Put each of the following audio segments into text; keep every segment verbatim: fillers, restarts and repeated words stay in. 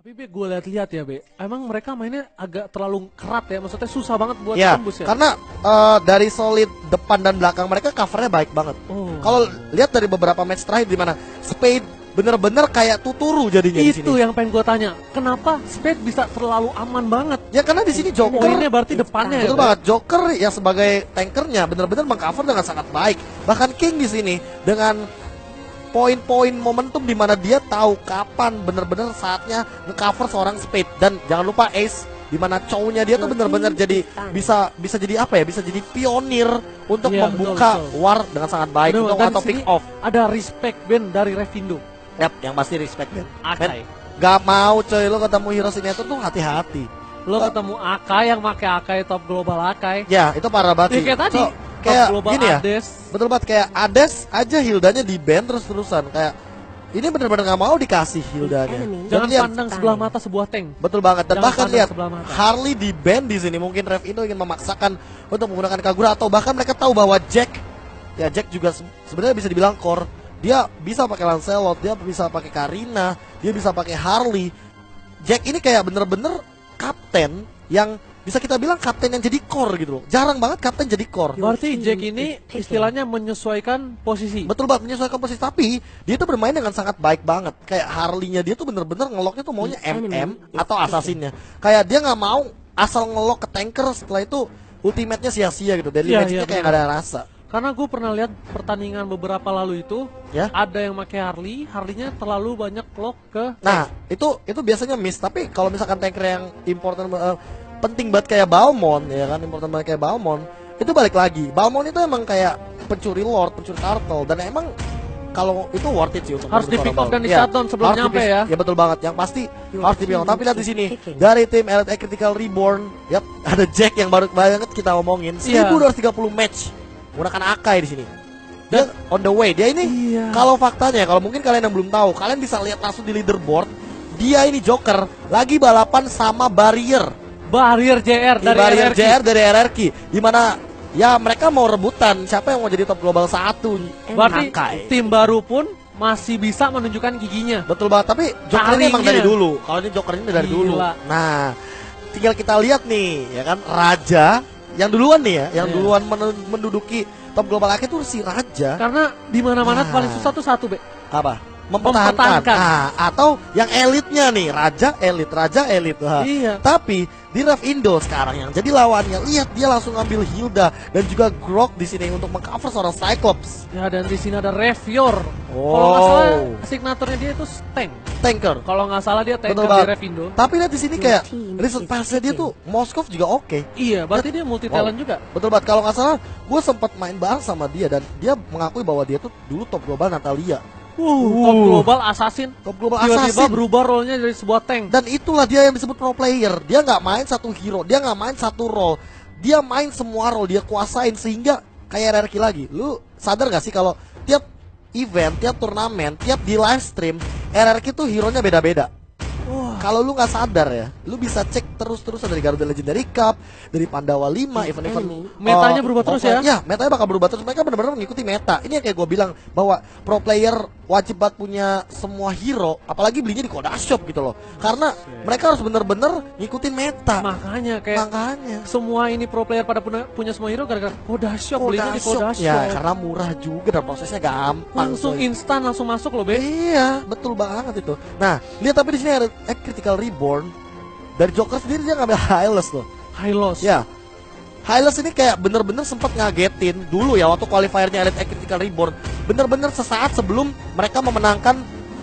Tapi Be, gue lihat-lihat ya Be, emang mereka mainnya agak terlalu kerat ya, maksudnya susah banget buat ya, tembus ya. Karena uh, dari solid depan dan belakang mereka covernya baik banget. Oh. Kalau lihat dari beberapa match terakhir di mana Spade bener-bener kayak tuturu jadinya di sini. Itu yang pengen gue tanya, kenapa Spade bisa terlalu aman banget? Ya karena di sini Joker. Poinnya berarti depannya ya. Betul banget, Joker yang sebagai tankernya bener-bener mengcover dengan sangat baik. Bahkan King di sini dengan poin-poin momentum di mana dia tahu kapan bener-bener saatnya nge-cover seorang Spade. Dan jangan lupa Ace di mana cownya dia tuh bener-bener jadi bisa bisa jadi apa ya? Bisa jadi pionir untuk Iya, membuka betul, betul. war dengan sangat baik Betul, untuk dan atau di pick sini off. Ada respect Ben dari Revindo. Yap, yang pasti respect Ben. Akai. Gak mau coy lo ketemu hero Signature tuh hati-hati. Lo ketemu Akai yang pakai Akai top global Akai. Ya, itu parah banget Ya, sih. kayak tadi. So, kayak top global gini ya. Ades. Betul banget, kayak Ades aja Hildanya di ban terus-terusan. Kayak ini bener-bener gak mau dikasih Hildanya. Jangan lihat, pandang sebelah mata sebuah tank. betul banget. Dan Jangan bahkan pandang lihat sebelah mata. Harley di ban di sini. Mungkin Revindo ingin memaksakan untuk menggunakan Kagura, atau bahkan mereka tahu bahwa Jack, ya Jack juga se sebenarnya bisa dibilang core. Dia bisa pakai Lancelot, dia bisa pakai Karina, dia bisa pakai Harley. Jack ini kayak bener-bener kapten yang bisa kita bilang kapten yang jadi core gitu loh. Jarang banget kapten jadi core. Berarti Jack ini istilahnya menyesuaikan posisi. Betul banget, menyesuaikan posisi. Tapi dia tuh bermain dengan sangat baik banget. Kayak Harley-nya dia tuh bener-bener ngeloknya tuh maunya M M atau assassin-nya. Kayak dia nggak mau asal ngelok ke tanker, setelah itu ultimate-nya sia-sia gitu. Dan Iya, damage-nya iya, kayak bener. nggak ada rasa. Karena gue pernah lihat pertandingan beberapa lalu itu, Ya. ada yang pakai Harley, Harley-nya terlalu banyak lock ke. Nah, itu itu biasanya miss. Tapi kalau misalkan tanker yang important uh, penting banget kayak Balmond, ya kan, important banget kayak Balmond, itu balik lagi. Balmond itu emang kayak pencuri lord, pencuri turtle, dan emang kalau itu worth it sih untuk Harus di pick off dan di shutdown sebelum harus di nyampe pick- ya. Ya betul banget. Yang pasti harus di pick off. Tapi lihat di sini dari tim Elite Egg Critical Reborn, yap, ada Jack yang baru banget kita omongin. Iya. seribu dua ratus tiga puluh match menggunakan Akai di sini. Dia on the way. Dia ini Iya. kalau faktanya, kalau mungkin kalian yang belum tahu, kalian bisa lihat langsung di leaderboard. Dia ini Joker lagi balapan sama Barrier. Barrier J R Di dari Barrier R R Q. J R dari R R Q, di mana ya mereka mau rebutan siapa yang mau jadi top global satu. Berarti Akai. tim baru pun masih bisa menunjukkan giginya. Betul banget, tapi Joker ini emang Taringnya. dari dulu. Kalau ini Joker ini dari Gila. dulu. Nah, tinggal kita lihat nih, ya kan, Raja yang duluan nih ya, yang Iya. duluan men- menduduki top global akhir itu si Raja. Karena di mana-mana Nah. paling susah tuh satu, Be. Apa? Mempertahankan. Mempertahankan. Nah, atau yang elitnya nih, Raja elit, Raja elit. Wah. Iya. Tapi di Revindo sekarang yang jadi lawannya, lihat dia langsung ngambil Hilda dan juga Grok di sini untuk mengcover seorang Cyclops. Ya, dan di sini ada Revior. Oh. Kalau nggak salah signaturnya dia itu tank. Tanker. Kalau nggak salah dia tanker Betul di banget. Revindo. Tapi lihat di sini kayak recent pass-nya dia tuh Moskov juga oke. Iya, berarti dia multi talent Wow. juga. Betul banget, kalau nggak salah gue sempat main bareng sama dia dan dia mengakui bahwa dia tuh dulu top global Natalia. Uh, top global assassin. Top global Tiba-tiba assassin. berubah role-nya dari sebuah tank. Dan itulah dia yang disebut pro player. Dia nggak main satu hero, dia nggak main satu role. Dia main semua role, dia kuasain sehingga kayak R R Q lagi. Lu sadar gak sih kalau tiap event, tiap turnamen, tiap di live stream R R Q tuh hero-nya beda-beda. Wah. Kalau lu nggak sadar ya, lu bisa cek terus-terusan dari Garuda Legendary Cup, dari Pandawa lima, event-event Metanya uh, berubah terus offline. ya? Ya, metanya bakal berubah terus. Mereka benar-benar mengikuti meta. Ini yang kayak gue bilang bahwa pro player wajib banget punya semua hero, apalagi belinya di Koda Shop gitu loh. Karena mereka harus benar-benar ngikutin meta. Makanya kayak Makanya semua ini pro player pada punya, punya semua hero gara-gara Koda Shop, belinya di Koda Shop. Ya, karena murah juga dan prosesnya gampang. Langsung coy. instan langsung masuk loh, Be. Iya, betul banget itu. Nah, lihat tapi di sini ada Egg Critical Reborn. Dari Joker sendiri dia ngambil Hylos loh. High loss. Ya, Hylos ini kayak bener-bener sempat ngagetin dulu ya waktu qualifiernya Elite Egg Critical Reborn. Bener-bener sesaat sebelum mereka memenangkan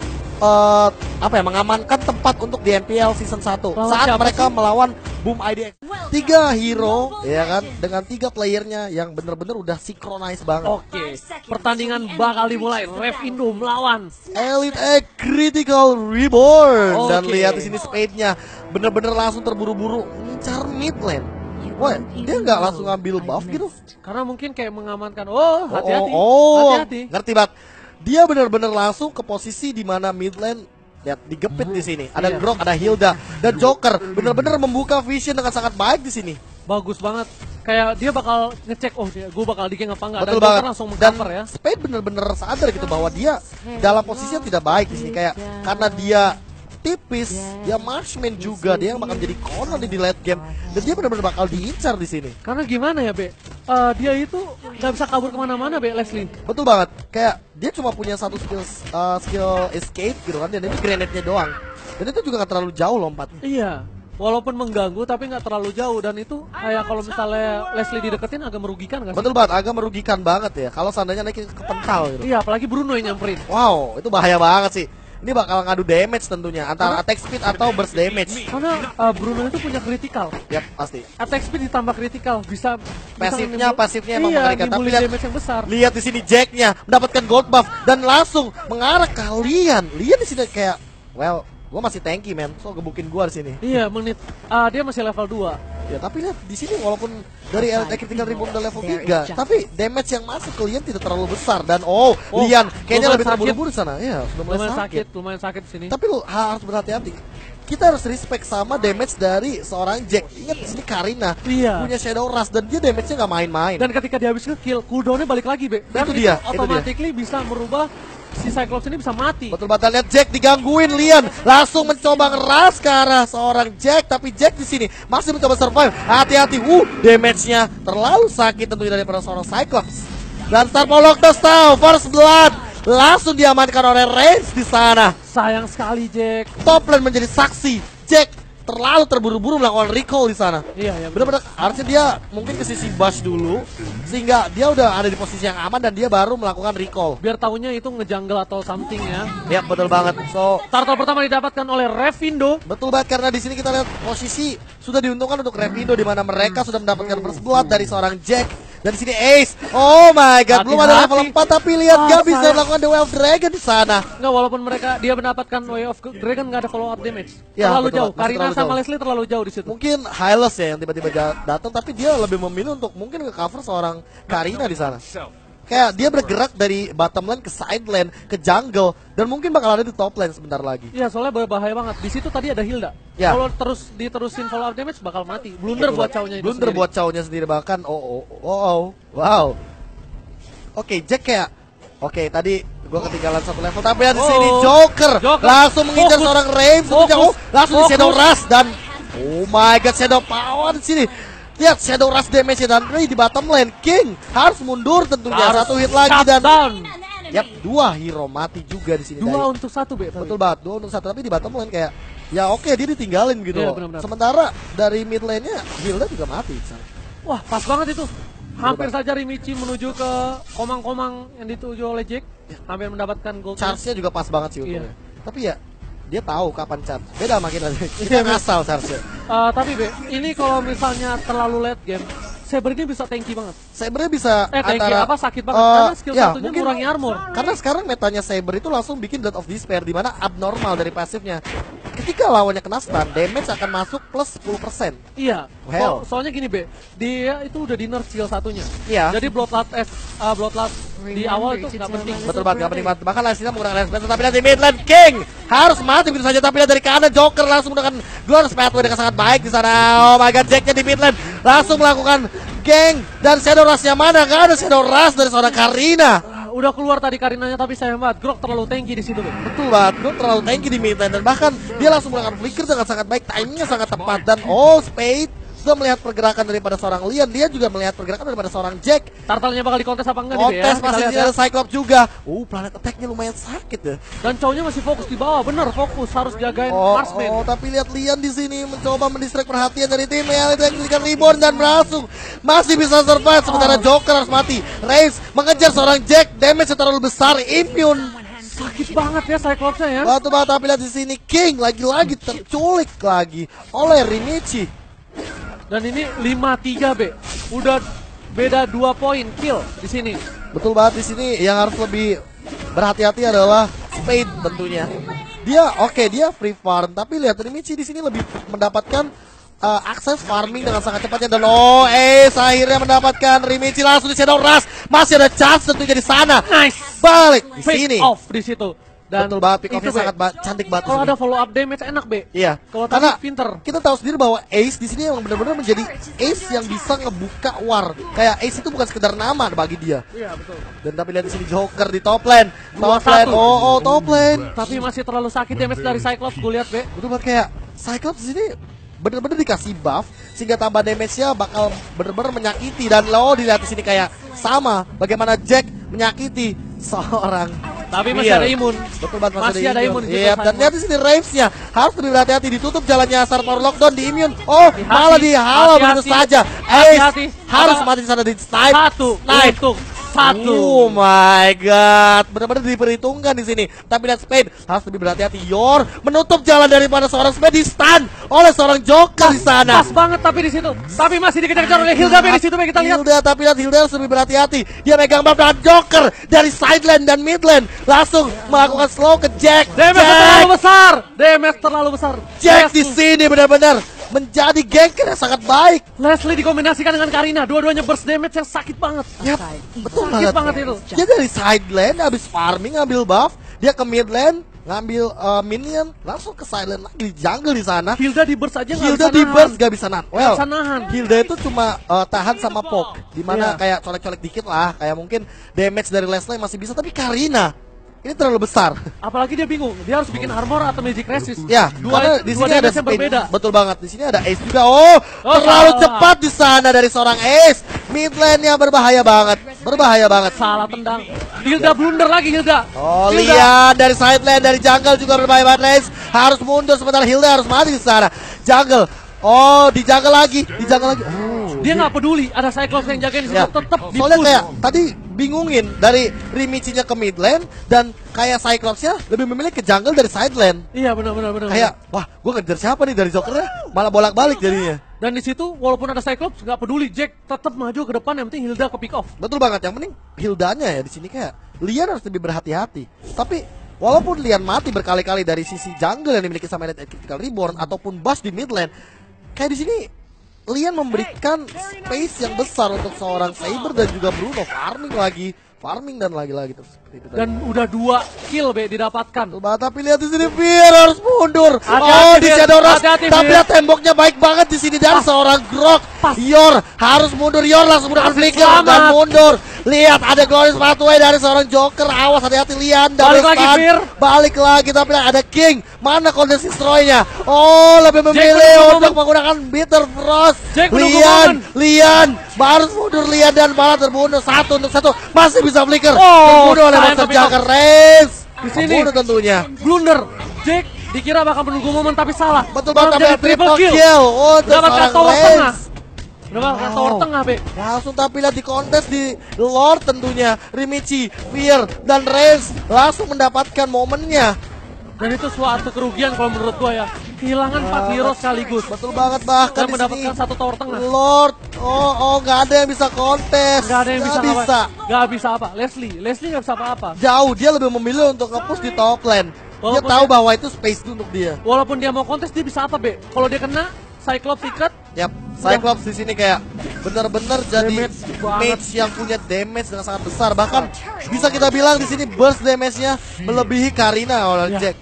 eh, apa ya, mengamankan tempat untuk di M P L season satu. Lawan Saat siapa mereka sih? melawan Boom I D X. Tiga hero ya kan, dengan tiga playernya yang bener-bener udah synchronize banget. Oke, pertandingan bakal dimulai. Revindo melawan. Elite Egg Critical Reborn. Dan Oke. lihat di sini Spade-nya bener-bener langsung terburu-buru ngincar mid lane. Wah, dia nggak langsung ngambil buff gitu? Karena mungkin kayak mengamankan. Oh, hati-hati. Oh, oh, Hati-hati. ngerti banget. Dia bener-bener langsung ke posisi di mana mid lane. Lihat, digepit di sini. Ada Iya. Grok, ada Hilda, dan Joker bener-bener membuka vision dengan sangat baik di sini. Bagus banget. Kayak dia bakal ngecek, oh dia, gue bakal di-gank apa enggak. Betul Dan banget. Joker langsung Dan meng-cover ya. Spade bener-bener sadar gitu bahwa dia dalam posisi yang tidak baik di sini, kayak karena dia tipis. Dia marksman juga, dia yang bakal jadi corner di late game. Dan dia benar-benar bakal diincar di sini. Karena gimana ya, Be? Uh, dia itu nggak bisa kabur kemana-mana, Be, Leslie. Betul banget. Kayak dia cuma punya satu skill uh, skill escape gitu kan, dan itu grenade-nya doang. Dan itu juga gak terlalu jauh lompat. Iya. Walaupun mengganggu tapi nggak terlalu jauh, dan itu kayak kalau misalnya Leslie dideketin agak merugikan nggak sih? Betul banget, agak merugikan banget ya. Kalau seandainya naik ke pental gitu. Iya, apalagi Bruno yang nyamperin. Wow, itu bahaya banget sih. Ini bakal ngadu damage tentunya antara attack speed atau burst damage. Karena uh, Bruno itu punya critical. Yap, pasti. Attack speed ditambah critical, bisa Pasifnya, bisa pasifnya emang iya, mengerikan. Tapi lihat, damage yang besar. lihat di sini Jacknya mendapatkan gold buff dan langsung mengarah ke Lian. Lian di sini kayak, well, gua masih tanky man, so gebukin gua di sini. Iya, menit. Uh, dia masih level dua. Ya, tapi lihat di sini walaupun dari critical rebound udah level tiga, tapi damage yang masuk ke Lian tidak terlalu besar dan oh, Oh, Lian kayaknya lumayan lebih sakit. terburu-buru di sana. Iya, sudah mulai Lumayan sakit. sakit, lumayan sakit di sini. Tapi lu harus berhati-hati. Kita harus respect sama damage dari seorang Jack. Ingat di sini Karina Iya. punya Shadow Rush dan dia damage-nya nggak main-main. Dan ketika dia habis nge-kill, cooldown-nya balik lagi, Be. Dan Itu dia, itu dia. automatically bisa merubah si Cyclops ini bisa mati. Betul banget, lihat Jack digangguin, Lian langsung mencoba ngeras ke arah seorang Jack, tapi Jack di sini masih mencoba survive. Hati-hati, uh, damage-nya terlalu sakit tentunya daripada seorang Cyclops. Dan Star Power Lockdown tahu, First Blood langsung diamankan oleh Reigns di sana. Sayang sekali, Jack. Top lane menjadi saksi. Jack terlalu terburu-buru melakukan recall di sana. Iya, ya. Benar-benar harusnya dia mungkin ke sisi Bash dulu sehingga dia udah ada di posisi yang aman dan dia baru melakukan recall. Biar taunya itu ngejungle atau something ya. Ya, betul banget. So, Turtle pertama didapatkan oleh Revindo. betul banget karena di sini kita lihat posisi sudah diuntungkan untuk Revindo di mana mereka sudah mendapatkan first blood dari seorang Jack. Dan di sini Ace. Oh my god, belum ada level Hati-hati. empat tapi lihat Ah, gak bisa sayang. melakukan The Way of Dragon di sana. Nggak, walaupun mereka dia mendapatkan Way of Dragon nggak ada follow up damage. Ya, terlalu betul, jauh. masih Karina terlalu sama jauh. Leslie terlalu jauh di situ. Mungkin Hylos ya yang tiba-tiba ja- datang tapi dia lebih memilih untuk mungkin nge-cover seorang Karina di sana. Kayak dia bergerak dari bottom lane ke side lane, ke jungle dan mungkin bakal ada di top lane sebentar lagi. Iya, soalnya berbahaya banget. Di situ tadi ada Hilda. Ya. Kalau terus diterusin follow up damage bakal mati. Blunder buat cownya itu. Blunder sendiri. buat cownya sendiri bahkan oh oh oh, oh. Wow. Oke, Jack kayak oke tadi gua ketinggalan satu level tapi ada di sini Oh. Joker, Joker. langsung mengincar Fokus. seorang Raven tentunya. Fokus. Oh, langsung di Shadow Fokus. Rush dan oh my god Shadow Power di sini. Lihat Shadow Rush damage dan Ray di bottom lane. King harus mundur tentunya. Harus Satu hit lagi shut dan down. yap, dua hero mati juga di sini. Dua dari- untuk satu, Be. Betul banget, dua untuk satu tapi di bottom lane kayak ya oke dia ditinggalin gitu Iya, loh. benar-benar. Sementara dari mid lane-nya Hilda juga mati. Wah, pas banget itu. Hampir saja Rimichi menuju ke komang-komang yang dituju oleh Jack. Hampir mendapatkan gold. Charge-nya juga pas banget sih untungnya. Iya. Tapi ya dia tahu kapan charge. Beda makin lagi. Kita ngasal charge-nya. Uh, tapi Be, ini kalau misalnya terlalu late game, Saber ini bisa tanky banget. Saber bisa Eh, tanky antara apa sakit banget. eh, Karena skill ya, satunya mungkin ngurangi armor. Karena sekarang metanya Saber itu langsung bikin Blood of Despair di mana abnormal dari pasifnya. Ketika lawannya kena stun, damage akan masuk plus sepuluh persen. Iya. Well. So- soalnya gini, Be, dia itu udah di nerf skill satunya. Iya. Jadi Bloodlust eh uh, Bloodlust di awal itu nggak penting. Betul banget, gak penting banget. Bahkan Leslie menggunakan Lance Spencer, tapi lihat di mid lane King harus mati begitu saja. Tapi lihat dari kanan Joker langsung menggunakan Glorious Pathway dengan sangat baik di sana. Oh my god, Jacknya di mid lane langsung melakukan geng dan Shadow Rush-nya mana? Gak ada Shadow Rush dari seorang Karina. Uh, udah keluar tadi Karinanya tapi sayang banget. Grok terlalu tanky di situ, Be. Betul banget, Grok terlalu tanky di mid lane dan bahkan dia langsung melakukan flicker dengan sangat baik, timingnya sangat tepat dan oh Spade sudah melihat pergerakan daripada seorang Lian, dia juga melihat pergerakan daripada seorang Jack. Turtle-nya bakal dikontes apa enggak nih, Be, ya? Kontes Kita masih lihat ada ya. Cyclops juga. Uh, planet attack-nya lumayan sakit ya. Dan cowoknya masih fokus di bawah, bener fokus harus jagain Oh, marksman. oh, tapi lihat Lian di sini mencoba mendistract perhatian dari tim yang diberikan reborn dan langsung masih bisa survive sementara Joker harus mati. Reigns mengejar seorang Jack, damage terlalu besar, immune. Sakit banget ya Cyclops-nya ya. Batu batu tapi lihat di sini King lagi-lagi terculik lagi oleh Rimichi. Dan ini lima tiga, Be. Udah beda dua poin kill di sini. Betul banget di sini yang harus lebih berhati-hati adalah Spade tentunya. Dia oke dia free farm tapi lihat Rimichi di sini lebih mendapatkan uh, akses farming dengan sangat cepatnya dan oh Ace akhirnya mendapatkan Rimichi langsung di Shadow Rush. Masih ada chance tentunya di sana. Nice. Balik di Face sini. off di situ. Dan betul banget, pick off-nya itu, Be, sangat ba- cantik banget. kalau di sini. ada follow up damage enak, Be. Iya, Kalau karena tadi pinter. kita tahu sendiri bahwa Ace di sini emang benar-benar menjadi Ace yang bisa ngebuka war. Kayak Ace itu bukan sekedar nama bagi dia. Iya, betul. Dan tapi lihat di sini Joker di top lane. Dua Top lane. satu. Oh, oh, top lane. Tapi masih terlalu sakit damage dari Cyclops, gue lihat, Be. Betul banget, kayak Cyclops di sini bener-bener dikasih buff sehingga tambah damage-nya bakal bener-bener menyakiti. Dan lo dilihat di sini kayak sama bagaimana Jack menyakiti seorang. Tapi masih Fear. ada imun. Betul banget, masih, Masih ada imun di situ, Iya, dan Simon. lihat di sini Ravens-nya harus lebih berhati-hati, ditutup jalannya Star Power Lockdown di immune. Oh, Hati-hati. malah dihalau begitu Hati-hati. saja. Hati-hati. Ace harus Apa? mati di sana di snipe. Satu, Snipe. untuk satu. Oh my god, benar-benar diperhitungkan di sini. Tapi lihat Spade harus lebih berhati-hati. Yor menutup jalan daripada seorang Spade di stun oleh seorang Joker di sana. Pas banget tapi di situ. Tapi masih dikejar-kejar oleh Hilda, Be, di situ, Be, kita lihat. Hilda, tapi lihat Hilda harus lebih berhati-hati. Dia megang buff dengan Joker dari side lane dan mid lane. Langsung melakukan slow ke Jack. Damage Jack, terlalu besar. Damage terlalu besar. Jack di Leslie. sini benar-benar menjadi ganker yang sangat baik. Leslie dikombinasikan dengan Karina. Dua-duanya burst damage yang sakit banget. Yap, betul Sakit banget. banget itu. Dia dari side lane habis farming ngambil buff, dia ke mid lane ngambil uh, minion, langsung ke side lane lagi di jungle di sana. Hilda di burst aja nggak Hilda bisa di nahan. burst gak bisa nahan. Well, bisa nahan. Hilda itu cuma uh, tahan sama poke, dimana Iya. kayak colek-colek dikit lah, kayak mungkin damage dari Leslie masih bisa, tapi Karina ini terlalu besar. Apalagi dia bingung, dia harus bikin armor atau magic resist. Ya, dua, karena di dua sini ada damage yang speed. berbeda. Betul banget. Di sini ada Ace juga. Oh, Oh, terlalu salah. cepat di sana dari seorang Ace. Mid lane-nya berbahaya banget. Berbahaya banget. Salah tendang. Hilda blunder lagi, Hilda. Oh, Hilda. lihat dari side lane, dari jungle juga berbahaya banget. Ace harus mundur sementara Hilda harus mati di sana. Jungle. Oh, di jungle lagi, di jungle lagi. Oh, Dia nggak peduli, ada Cyclops yang jagain di situ, ya. tetap di Soalnya push. kayak tadi bingungin dari Rimichi-nya ke mid lane dan kayak Cyclops-nya lebih memilih ke jungle dari side lane. Iya benar benar benar. Kayak, wah, gue ngejar siapa nih dari Jokernya? Malah bolak-balik jadinya. Dan di situ walaupun ada Cyclops nggak peduli, Jack tetap maju ke depan, yang penting Hilda ke pick off. Betul banget, yang penting Hildanya ya di sini kayak Lian harus lebih berhati-hati. Tapi walaupun Lian mati berkali-kali dari sisi jungle yang dimiliki sama Elite Critical Reborn ataupun Bash di mid lane, kayak di sini Lian memberikan space yang besar untuk seorang Saber dan juga Bruno farming lagi, farming dan lagi-lagi terus seperti itu tadi. Dan udah dua kill Be didapatkan. Betul banget, tapi lihat di sini Fear harus mundur. Hati-hati, Oh, di Fear. Shadow Rush. Hati-hati, Tapi Fear. lihat temboknya baik banget di sini dari Pas. seorang Grok. Pas. Yor harus mundur. Yor langsung menggunakan flicker Selamat. dan mundur. Lihat ada Glorious Pathway dari seorang Joker. Awas, hati-hati Lian. Balik Double lagi, stun. Fear. Balik lagi, tapi lihat ada King. Mana Coldest Destroy-nya? Oh, lebih memilih menunggu untuk momen. menggunakan Bitter Frost. Jack menunggu Lian, momen. Lian harus mundur Lian dan malah terbunuh satu untuk satu. Masih bisa flicker. Oh, terbunuh oleh sayang Monster tapi Junker. Race. Di sini. Terbunuh tentunya. Blunder. Jack dikira bakal menunggu momen tapi salah. Betul Malah banget, menjadi triple kill. Oh, itu Dapatkan seorang tower Lance. tengah. Dapatkan Wow. tower tengah, Be. Langsung tapi lihat di kontes di Lord tentunya Rimichi, Fear, dan Reigns langsung mendapatkan momennya. Dan itu suatu kerugian kalau menurut gua ya. Kehilangan empat hero sekaligus. Betul banget, bahkan Dan di mendapatkan sini satu tower tengah. Lord, oh oh nggak ada yang bisa kontes, Gak ada yang bisa, Nggak bisa. ngapa- Gak bisa apa. Leslie, Leslie gak bisa apa-apa. Jauh, dia lebih memilih untuk nge-push di top lane. Dia Walaupun tahu dia- bahwa itu space untuk dia. Walaupun dia mau kontes dia bisa apa, Be? Kalau dia kena Cyclops ikat, Yap, Cyclops di sini kayak benar-benar jadi Damage banget. mage yang punya damage yang sangat besar. Bahkan bisa kita bilang di sini burst damage-nya melebihi Karina oleh Ya. Jack.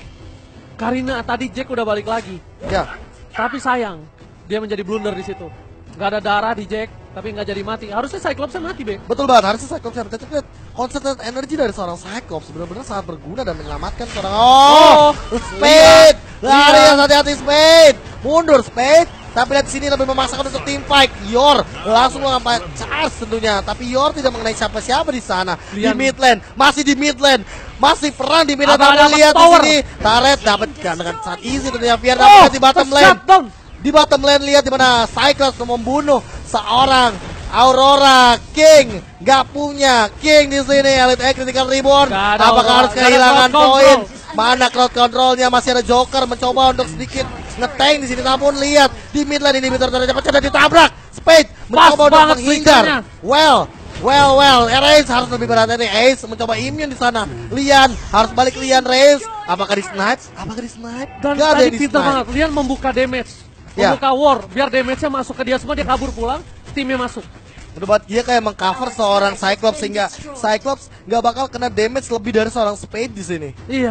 Karina tadi Jack udah balik lagi. Ya, Tapi sayang, dia menjadi blunder di situ. Gak ada darah di Jack, tapi nggak jadi mati. Harusnya Cyclopsnya mati, Be. betul banget. Harusnya Cyclops yang tapi lihat concentrate energi dari seorang Cyclops benar-benar sangat berguna dan menyelamatkan seorang. Oh, Oh, Spade, lari lihat. yang hati-hati Spade, mundur Spade. Tapi lihat sini lebih memaksakan untuk tim fight. Yor langsung mengambil charge tentunya, tapi Yor tidak mengenai siapa-siapa di sana. Di Lian. mid lane, masih di mid lane, masih perang di mid lane. Apa Anda dapat lihat di tower? sini, Taret dapat dengan sangat easy tentunya. Biar Oh, dapat di bottom lane. shutdown. Di bottom lane lihat di mana Cyclops membunuh seorang Aurora King. Gak punya King di sini. Elite X Critical Reborn. Gak ada Apakah Aurora, harus gak ada kehilangan crowd poin? control. Mana crowd controlnya? Masih ada Joker mencoba untuk sedikit ngetank di sini. Namun lihat di mid lane ini Bitter cepat cepat ditabrak. Spade mencoba untuk banget menghindar. flickernya. Well, well, well. Ace harus lebih berhati-hati. Ace mencoba immune di sana. Lian harus balik Lian Ace. Apakah di snipe? Apakah di snipe? Dan Gak ada tadi yang di pintar snipe. banget. Lian membuka damage. Ya. Membuka war. Biar damage-nya masuk ke dia semua, dia kabur pulang. Timnya masuk. Udah buat dia kayak mengcover seorang Cyclops sehingga Cyclops nggak bakal kena damage lebih dari seorang Spade di sini. Iya.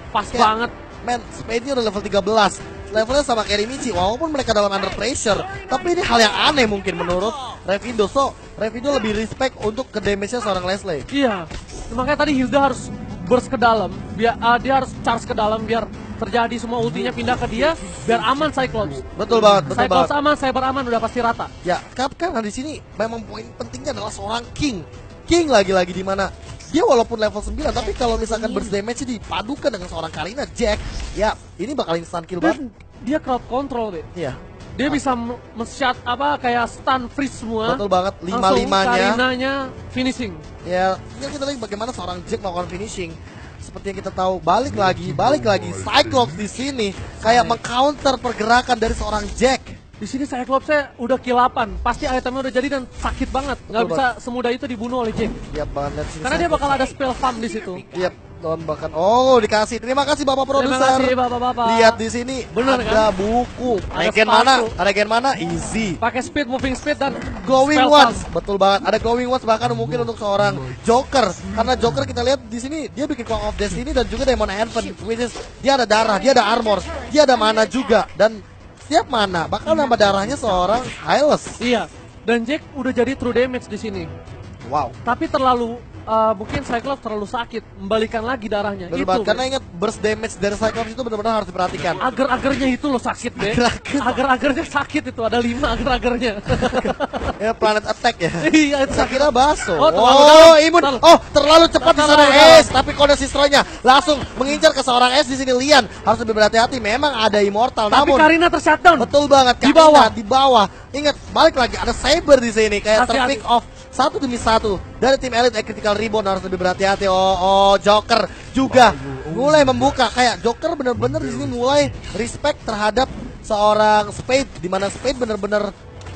Pas Kayak, banget. Men, Spade-nya udah level tiga belas. Levelnya sama kayak Rimichi, walaupun mereka dalam under pressure, tapi ini hal yang aneh mungkin menurut Revindo. So, Revindo lebih respect untuk ke damage-nya seorang Leslie. Iya. Makanya tadi Hilda harus burst ke dalam, biar uh, dia harus charge ke dalam biar terjadi semua ultinya pindah ke dia, biar aman Cyclops. Betul banget, betul Cyclops banget. aman, Cyber aman, udah pasti rata. Ya, karena di sini memang poin pentingnya adalah seorang King. King lagi-lagi di mana dia walaupun level sembilan, tapi kalau misalkan burst damage dipadukan dengan seorang Karina Jack, ya ini bakal instant kill banget. Dan dia crowd control, Be. Iya. Dia bisa men-shot apa kayak stun freeze semua. Betul banget, Langsung lima-limanya. Karinanya finishing. Ya, tinggal kita lihat bagaimana seorang Jack melakukan finishing. Seperti yang kita tahu, balik lagi, balik lagi Cyclops di sini kayak mengcounter pergerakan dari seorang Jack. Di sini Cyclops-nya udah kill delapan, pasti itemnya udah jadi dan sakit banget. Nggak Betul bisa semudah itu dibunuh oleh Jack. Iya banget lihat sini. Karena dia bakal ada spell farm di situ. Iya, don bahkan oh dikasih. Terima kasih Bapak Terima produser. kasih Bapak-bapak. Lihat di sini Bener, ada kan? buku. Ada Regen mana? sepatu. Ada regen mana? Easy. Pakai speed, moving speed dan Glowing spell Ones, farm. betul banget. Ada Glowing Ones bahkan mungkin untuk seorang Joker. Karena Joker kita lihat di sini dia bikin Clock of Destiny dan juga Demon Heaven, which is dia ada darah, dia ada armor, dia ada mana juga dan setiap mana bakal nambah darahnya seorang Hylas. Iya. Dan Jack udah jadi true damage di sini. Wow. Tapi terlalu uh, mungkin Cyclops terlalu sakit, membalikan lagi darahnya. Betul Itu. banget. Karena Be. ingat burst damage dari Cyclops itu benar-benar harus diperhatikan. Agar-agarnya itu loh sakit, Be. Agar-agar. Agar-agarnya sakit itu, ada lima agar-agarnya. Ya planet attack ya. Iya, itu Saya sakit. kira baso. Oh, Oh, terlalu dalam. imun. Terlalu- Oh, terlalu cepat di sana Terlalu dalam. es. Tapi kondisi destroy-nya langsung mengincar ke seorang es di sini. Lian harus lebih berhati-hati. Memang ada immortal, Tapi namun Karina tershutdown. betul banget. Di Karina bawah. di bawah. Ingat, balik lagi ada Saber di sini kayak Hati-hati. terpick off satu demi satu dari tim Elite eh, Critical Reborn. Harus lebih berhati-hati. Oh, oh, Joker juga mulai membuka kayak Joker bener-bener di sini mulai respect terhadap seorang Spade, di mana Spade bener-bener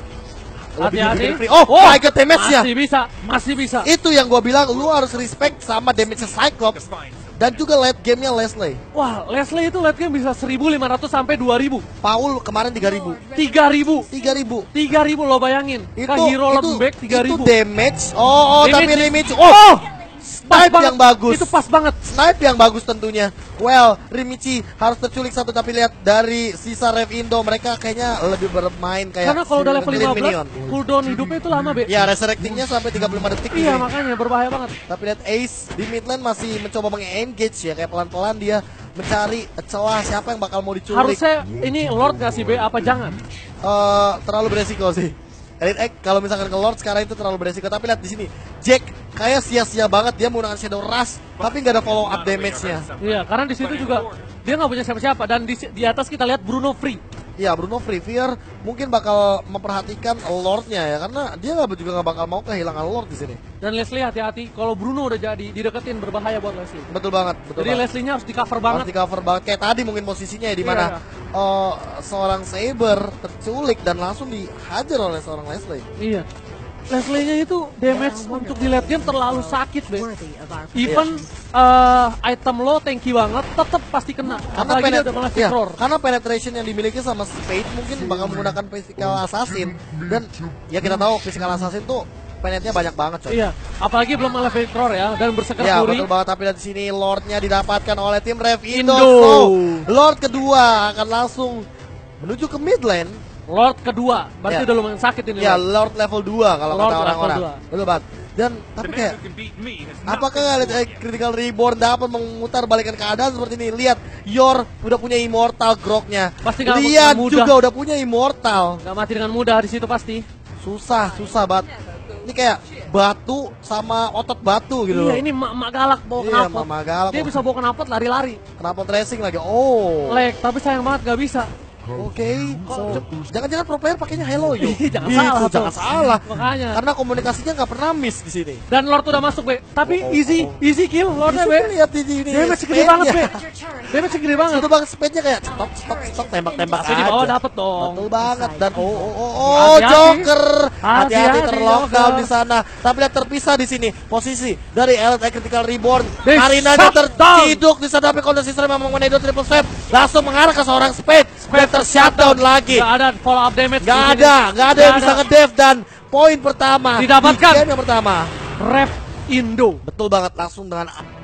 lebih Hati-hati. dibikin free. Oh, my god, damage-nya. Masih bisa, masih bisa. Itu yang gua bilang, lu harus respect sama damage Cyclops dan juga late game-nya Leslie. Wah, Leslie itu late game bisa seribu lima ratus sampai dua ribu. Paul kemarin tiga ribu. tiga ribu. tiga ribu. tiga ribu lo bayangin. Itu Ke hero itu, lembek tiga itu ribu. damage. Oh, oh tapi Damage- damage. Oh, Oh, pas snipe yang bagus. Itu pas banget. Snipe yang bagus tentunya. Well, Rimichi harus terculik satu, tapi lihat dari sisa Revindo mereka kayaknya lebih bermain kayak Karena kalau udah level clean lima belas, minion. cooldown hidupnya itu lama, Be. Ya, resurrectingnya sampai tiga puluh lima detik. Iya, ini. makanya berbahaya banget. Tapi lihat Ace di mid lane masih mencoba meng-engage ya, kayak pelan-pelan dia mencari celah siapa yang bakal mau diculik. Harusnya ini Lord gak sih, Be? Apa jangan? Eh, terlalu beresiko sih. Elite Egg kalau misalkan ke Lord sekarang itu terlalu beresiko. Tapi lihat di sini, Jack kayak sia-sia banget dia menggunakan Shadow Rush, tapi nggak ada follow up damage-nya. Iya, karena di situ juga dia nggak punya siapa-siapa dan di, di atas kita lihat Bruno free. Ya, Bruno Free Fear mungkin bakal memperhatikan Lord-nya ya, karena dia nggak juga nggak bakal mau kehilangan Lord di sini. Dan Leslie hati-hati, kalau Bruno udah jadi dideketin berbahaya buat Leslie. Betul banget, betul Jadi banget. Leslie-nya harus di cover Harus banget. di cover banget kayak tadi mungkin posisinya ya, di mana Iya. eh, seorang Saber terculik dan langsung dihajar oleh seorang Leslie. Iya. Leslie-nya itu damage untuk di late game terlalu sakit, Be. Even eh, item lo tanky banget, tetap pasti kena. Karena, Apalagi dia penet- udah malah ya, roar. karena penetration yang dimiliki sama Spade mungkin bakal menggunakan physical assassin, dan ya kita tahu physical assassin tuh penetnya banyak banget coy. Iya, apalagi belum malah roar ya dan berseker Ya Fury. betul banget, tapi di sini Lordnya didapatkan oleh tim Revindo. Indo. So, Lord kedua akan langsung menuju ke mid lane. Lord kedua, berarti Ya. udah lumayan sakit ini. Ya Lord. Lord level dua kalau Lord kata level orang-orang. dua. Betul banget. Dan tapi kayak apakah Elite Egg Critical Reborn dapat memutar balikan keadaan seperti ini? Lihat, Yor udah punya immortal groknya. Pasti nggak Lihat mudah. juga udah punya immortal. Gak mati dengan mudah di situ pasti. Susah, susah banget. Ini kayak batu sama otot batu gitu. Iya, ini mak-mak galak bawa Iya, knalpot. Mama galak. Dia bisa bawa knalpot lari-lari. Kenapa tracing lagi? Oh. Lag, tapi sayang banget gak bisa. Oke, so, jangan-jangan pro player pakainya hello yo. Jangan Gitu, salah tuh. jangan salah. Makanya. Karena komunikasinya nggak pernah miss di sini. Dan Lord udah masuk, Be. Tapi Oh, oh, easy, oh. easy kill Lordnya, Itu Be. lihat di sini. Damage gede banget, Be. Damage gede banget. Itu bang speednya kayak stop, stop, stop, tembak-tembak Tapi di bawah aja. dapet dong. Betul banget, dan oh oh oh, oh Hati-hati. Joker, hati-hati Hati-hati, terlockdown Joker. di sana. Tapi lihat terpisah di sini posisi dari Elite Egg Critical Reborn. They Karina shut terciduk di sana, tapi kondisi serem memang menedo triple swipe langsung mengarah ke seorang Spade. Spade tershutdown lagi. Gak ada follow up damage. Gak di sini. ada, gak ada yang bisa ngedev, dan poin pertama Didapatkan. di game yang pertama. Ref Indo. Betul banget, langsung dengan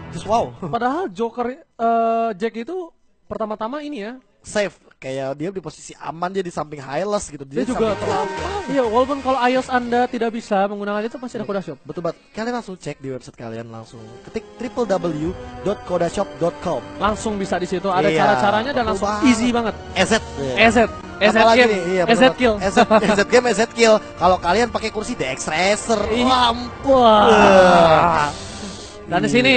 Just wow. Padahal Joker eh, Jack itu pertama-tama ini ya. Safe, kayak dia di posisi aman, dia di samping Hylas gitu. Dia, Dia, di juga samping- terlalu. Iya, walaupun kalau iOS Anda tidak bisa menggunakan itu masih ada Koda Shop. Betul banget. Kalian langsung cek di website kalian, langsung ketik w w w dot kodashop dot com. Langsung bisa di situ ada Iya, cara-caranya dan betul langsung banget. easy banget. E Z. E Z, E Z Apalagi game, nih? Iya, E Z betul banget. kill. E Z, E Z game, E Z kill. Kalau kalian pakai kursi D X Racer, Ih. lampu. Wah. Dan di sini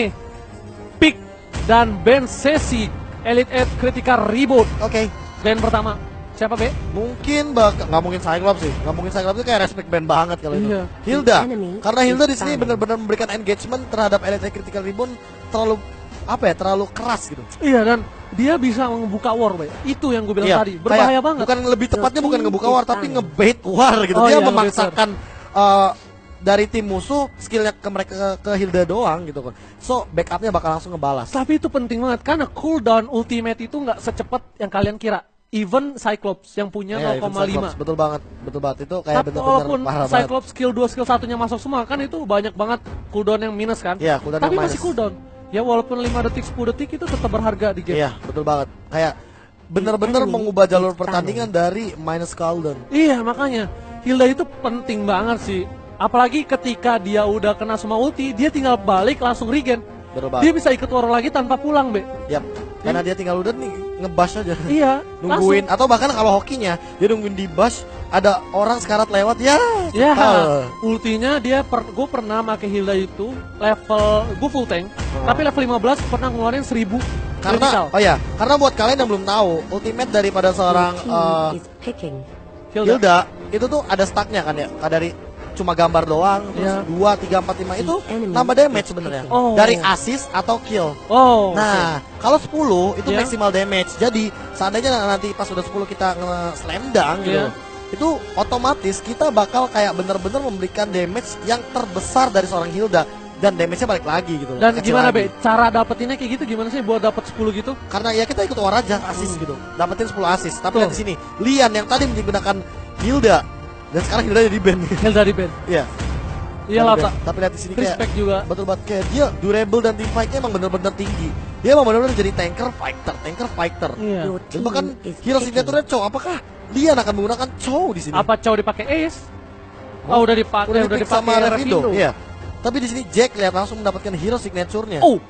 pick dan band sesi Elite Eight Critical Reboot. Oke. Band pertama siapa be? Mungkin bakal nggak mungkin Cyclops sih, nggak mungkin Cyclops itu kayak respect band banget kalau itu. Iya. Hilda, Enemy karena Hilda di is sini found. benar-benar memberikan engagement terhadap Elite Eight Critical Reboot terlalu apa ya, terlalu keras gitu. Iya, dan dia bisa membuka war, be. Itu yang gue bilang Iya, tadi, kayak berbahaya banget. Bukan lebih tepatnya bukan ngebuka war, tapi Is ngebait war gitu. Oh Dia iya, memaksakan eh, dari tim musuh skillnya ke mereka ke, ke Hilda doang gitu kan. So backupnya bakal langsung ngebalas. Tapi itu penting banget karena cooldown ultimate itu nggak secepat yang kalian kira. Even Cyclops yang punya Iya, nol koma even lima. Cyclops, betul banget, betul banget itu kayak Tapi benar-benar walaupun parah banget. Cyclops skill dua skill satunya masuk semua kan itu banyak banget cooldown yang minus kan. Iya, cooldown Tapi yang masih minus. cooldown. Ya walaupun lima detik sepuluh detik itu tetap berharga di game. Iya, betul banget. Kayak benar-benar enemy mengubah jalur is pertandingan dari minus cooldown. Iya, makanya Hilda itu penting banget sih. Apalagi ketika dia udah kena semua ulti, dia tinggal balik langsung regen. Betul Dia banget. bisa ikut war lagi tanpa pulang, Be. Yap. Karena dia tinggal udah nih ngebash aja. Iya, Nungguin langsung. atau bahkan kalau hokinya dia nungguin di bash, ada orang sekarat lewat ya. Ya, Ah. ultinya dia per, gue pernah pakai Hilda itu level gue full tank, Oh. tapi level lima belas pernah ngeluarin seribu Karena oh ya, karena buat kalian yang belum tahu, ultimate daripada seorang Your eh, team is picking. Hilda. Hilda itu tuh ada stacknya kan ya, Kayak dari cuma gambar doang, terus Iya. dua, tiga, empat, lima itu enemy nambah damage is sebenarnya. Oh. Dari assist atau kill. Oh, Nah, kalau sepuluh itu Iya. maksimal damage. Jadi, seandainya nanti pas udah sepuluh kita nge-slam dunk gitu. Iya. Itu otomatis kita bakal kayak bener-bener memberikan damage yang terbesar dari seorang Hilda dan damage-nya balik lagi gitu. loh, dan kecil gimana, lagi. Be? Cara dapetinnya kayak gitu gimana sih buat dapet sepuluh gitu? Karena ya kita ikut war aja assist gitu. Dapetin sepuluh assist. Tapi Tuh. lihat di sini, Lian yang tadi menggunakan Hilda dan sekarang Hilda jadi band. Hilda di band. Iya. Iya Jadi lah, band. Pak. Tapi lihat di sini kayak Respect juga. betul banget, kayak dia durable dan team fight-nya emang bener-bener tinggi. Dia emang bener-bener jadi tanker fighter, tanker fighter. Iya. Your Dan team bahkan is hero picking. signature Chow, apakah Lian akan menggunakan Chow di sini? Apa Chow dipakai Ace? Oh, udah dipakai, Udah udah di dipakai sama Revindo. Revindo. Iya. Tapi di sini Jack lihat langsung mendapatkan hero signature-nya. Oh,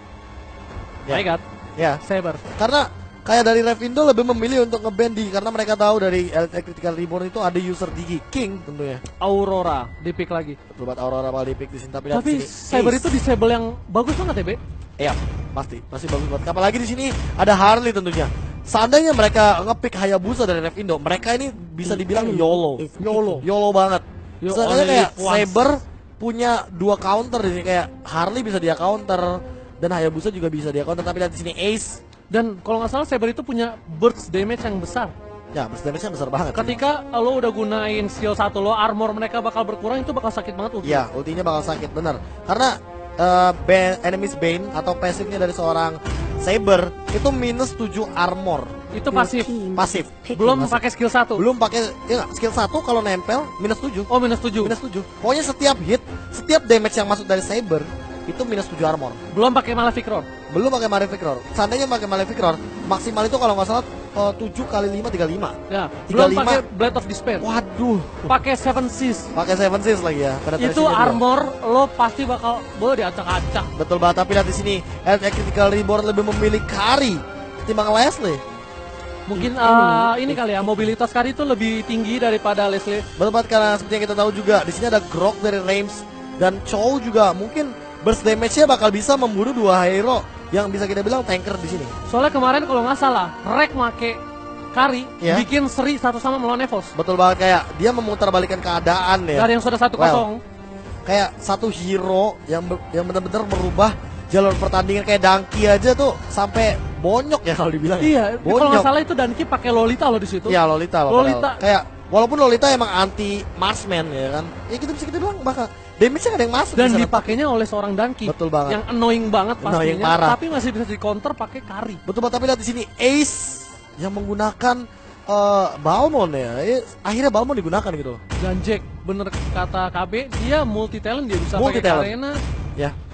Ya. my god, Ya. Saber. Karena kayak dari Revindo lebih memilih untuk ngeband di karena mereka tahu dari Elite Eight Critical Reborn itu ada user Digi King tentunya. Aurora di pick lagi. Betul banget Aurora bakal di pick di sini tapi lihat Tapi di sini. Saber Ace. itu disable yang bagus banget ya, Be? Iya, pasti, pasti bagus banget. Apalagi di sini ada Harley tentunya. Seandainya mereka ngepick Hayabusa dari Revindo, mereka ini bisa dibilang YOLO. YOLO. YOLO banget. You Seandainya only kayak live once. Saber punya dua counter di sini, kayak Harley bisa dia counter dan Hayabusa juga bisa dia counter. Tapi lihat di sini Ace, Dan kalau nggak salah Saber itu punya burst damage yang besar. ya burst damage-nya besar banget. sih. Ketika lo udah gunain skill satu lo, armor mereka bakal berkurang, itu bakal sakit banget ulti. Ya, ultinya bakal sakit bener. Karena eh, Bane, enemies Bane atau pasifnya dari seorang Saber itu minus tujuh armor. Itu Your pasif. team Pasif. is picking. Belum Masuk. pakai skill satu. Belum pakai ya nggak, skill satu kalau nempel minus tujuh. Oh, minus tujuh. Minus tujuh. Pokoknya setiap hit, setiap damage yang masuk dari Saber itu minus tujuh armor. Belum pakai Malefic Roar. Belum pakai Malefic Roar. Seandainya pakai Malefic Roar, maksimal itu kalau nggak salah eh, tujuh kali lima tiga puluh lima. Ya, tiga belum puluh lima. pakai Blade of Despair. Waduh. Pakai Seven Seas. Pakai Seven Seas lagi ya. penetrasinya Itu dua. armor lo pasti bakal boleh diacak-acak. Betul banget, tapi lihat di sini Elite Eight Critical Reborn lebih memilih Kari ketimbang Leslie. Mungkin eh, ini kali ya, mobilitas Kari itu lebih tinggi daripada Leslie. Betul banget, karena seperti yang kita tahu juga di sini ada Grok dari Reims dan Chow juga mungkin burst damage-nya bakal bisa memburu dua hero yang bisa kita bilang tanker di sini. Soalnya kemarin kalau nggak salah, Rek make Kari Ya. bikin seri satu sama melawan Evos. Betul banget, kayak dia memutarbalikkan keadaan ya. Dari yang sudah satu kosong. Kayak satu hero yang ber- yang benar-benar merubah jalur pertandingan, kayak Dangki aja tuh sampai bonyok ya kalau dibilang. Iya, kalau bonyok. nggak salah itu Danki pakai Lolita loh di situ. Iya, Lolita, bakal. Lolita. Kayak walaupun Lolita emang anti Marsman ya kan. Ya kita bisa kita bilang bakal damage-nya nggak ada yang masuk Dan di sana. dipakainya oleh seorang Danki. Betul banget. Yang annoying banget Annoying pastinya, parah. tapi masih bisa di counter pakai Kari. Betul banget, tapi lihat di sini Ace yang menggunakan eh, Balmon ya. Eh, akhirnya Balmon digunakan gitu. Dan Jack, bener kata K B, dia multi talent, dia bisa Multi pakai talent. Arena, Ya.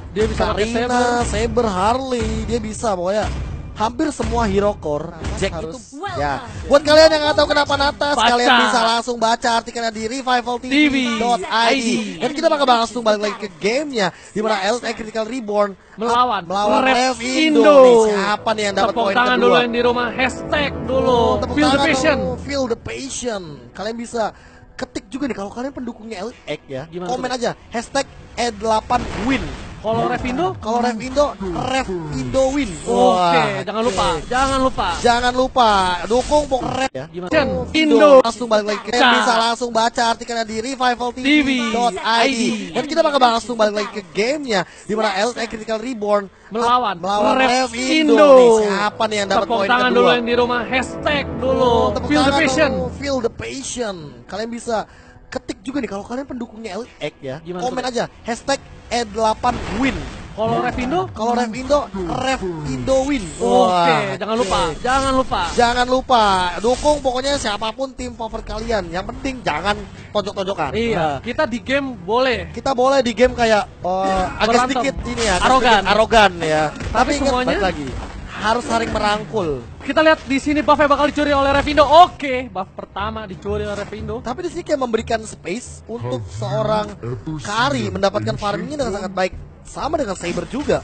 Dia bisa pakai Karina, Saber, Harley, dia bisa pokoknya hampir semua hero core Jack harus- itu ya. Buat kalian yang nggak tahu kenapa Natas, Baca. kalian bisa langsung baca artikelnya di revival T V dot I D. Dan kita bakal langsung balik lagi ke gamenya di mana Elite Critical Reborn melawan melawan Rev Rev Indo. Indo. Nih, siapa nih yang dapat Tepuk poin tangan kedua? dulu yang di rumah, hashtag dulu, Tepuk feel the tangan passion. dulu, Feel the passion. Kalian bisa ketik juga nih kalau kalian pendukungnya Elite Egg ya. Gimana Komen tuh? aja hashtag E delapan win. Kalau Rev Indo, Kalau Rev Indo, Rev Indo win. oke, Wah, jangan lupa, oke. jangan lupa. Jangan lupa dukung pok Rev ya. Gimana? Indo. Indo. Langsung balik lagi. Kalian Baca. bisa langsung baca artikelnya di revival T T V V dot I D. Dan kita bakal langsung balik lagi ke gamenya di mana Elite Critical Reborn melawan melawan Rev Rev Indo. Indo. Nih, siapa nih yang dapat Tepuk poin tangan kedua? dulu yang di rumah, hashtag dulu, Tepuk feel the tangan passion. dulu, Feel the passion. Kalian bisa ketik juga nih kalau kalian pendukungnya Elite Egg ya. Gimana Komen tuh? aja hashtag E delapan win. Kalau Rev Indo, Kalau Rev Indo, Rev Indo win. oke, Wah, jangan lupa, oke. jangan lupa. Jangan lupa dukung pokoknya siapapun tim favorit kalian. Yang penting jangan tonjok-tonjokan. Iya, Nah, kita di game boleh. kita boleh di game kayak uh, agak Berantem. sedikit ini ya, agak Arogan. sedikit arogan ya. Tapi, ingat semuanya- balik lagi harus saling merangkul. Kita lihat di sini buffnya bakal dicuri oleh Rev Indo. Oke, buff pertama dicuri oleh Rev Indo. Tapi di sini kayak memberikan space untuk seorang Kari mendapatkan farmingnya dengan sangat baik, sama dengan Saber juga.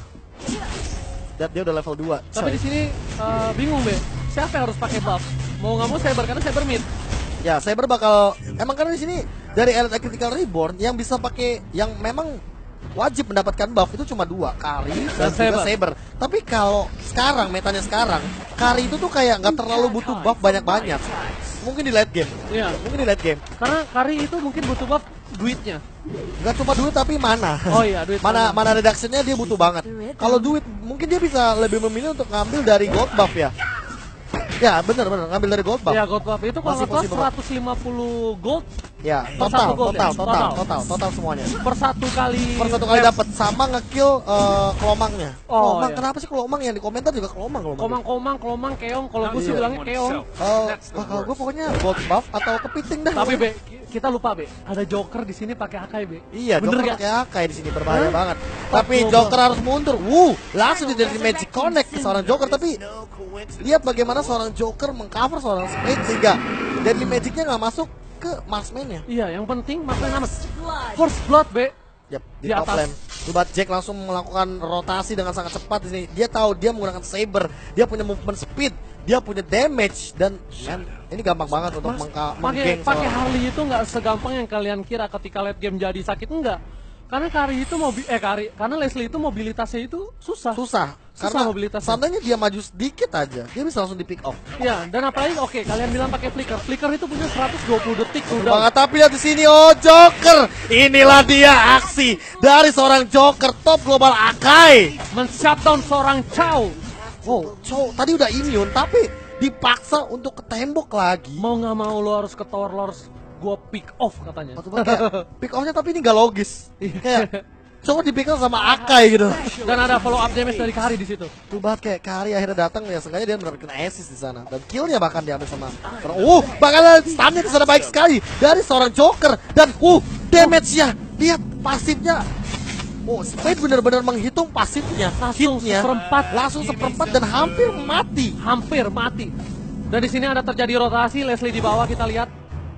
Dan dia udah level dua. Tapi di sini eh, bingung be, siapa yang harus pakai buff? Mau nggak mau Saber karena Saber mid. Ya, Saber bakal emang karena di sini dari Elite Critical Reborn yang bisa pakai yang memang wajib mendapatkan buff itu cuma dua, Kari dan, Dan juga Saber. Saber. Tapi kalau sekarang metanya sekarang, Kari itu tuh kayak nggak terlalu butuh buff banyak-banyak. Mungkin di late game. Iya, Mungkin di late game. karena Kari itu mungkin butuh buff duitnya. Nggak cuma duit tapi mana. Oh iya, duit mana mana. mana reduction-nya dia butuh banget. Kalau duit mungkin dia bisa lebih memilih untuk ngambil dari gold buff ya. Ya, bener bener ngambil dari gold buff. Ya gold buff itu kalau Masih nggak salah possible. seratus lima puluh gold Ya, Per total, satu gold total, ya? total, Total. total, total, semuanya. per satu kali. Per satu kali rep. dapat sama ngekill eh, kelomangnya. Oh, Kelomang, iya. kenapa sih kelomang yang di komentar juga kelomang kelomang. Komang-komang, kelomang, keong. Kalau gue sih Iya. bilangnya keong. Oh, wah, kalau gue pokoknya gold buff atau kepiting dah. Tapi be, kita lupa be, ada Joker di sini pakai Akai be. Iya, bener Joker gak? pakai Akai di sini berbahaya Hah? banget. Stop Tapi global. Joker harus mundur. Wuh, langsung jadi Magic Connect ke seorang Joker. Tapi lihat bagaimana seorang Joker mengcover seorang Spade sehingga Deadly Magic-nya nggak masuk ke marksman-nya. Iya, yang penting makanya nama First Blood be. Yap, di, Di top atas. lane. Coba Jack langsung melakukan rotasi dengan sangat cepat di sini. Dia tahu dia menggunakan Saber, dia punya movement speed, dia punya damage dan man, ini gampang banget untuk Mas, mengka pakai menggeng pakai seorang- Harley itu nggak segampang yang kalian kira ketika late game jadi sakit enggak. Karena Kari itu mobi eh Kari, karena Leslie itu mobilitasnya itu susah. susah. Susah Karena mobilitasnya. seandainya dia maju sedikit aja, dia bisa langsung di pick off. Iya, dan apalagi oke, kalian bilang pakai flicker. Flicker itu punya seratus dua puluh detik Betul udah. banget, tapi lihat di sini, oh Joker, inilah dia aksi dari seorang Joker top global Akai. Men-shutdown seorang Chow. Wow, Chow tadi udah immune tapi dipaksa untuk ke tembok lagi. Mau nggak mau lo harus ke tower, lo harus gua pick off katanya. Waktu kayak pick offnya tapi ini gak logis. Iya. Kayak Chow di pick off sama Akai gitu. Dan ada follow up damage dari Kari di situ. Tuh banget kayak Kari akhirnya datang ya, sengaja dia mendapatkan assist di sana dan killnya bahkan diambil sama seorang. Uh, bahkan stunnya di sana baik sekali dari seorang Joker dan uh damage-nya lihat pasifnya. Oh, Spade benar-benar menghitung pasifnya, Langsung hitnya, seperempat. langsung seperempat dan hampir mati. Hampir mati. Dan di sini ada terjadi rotasi, Leslie di bawah kita lihat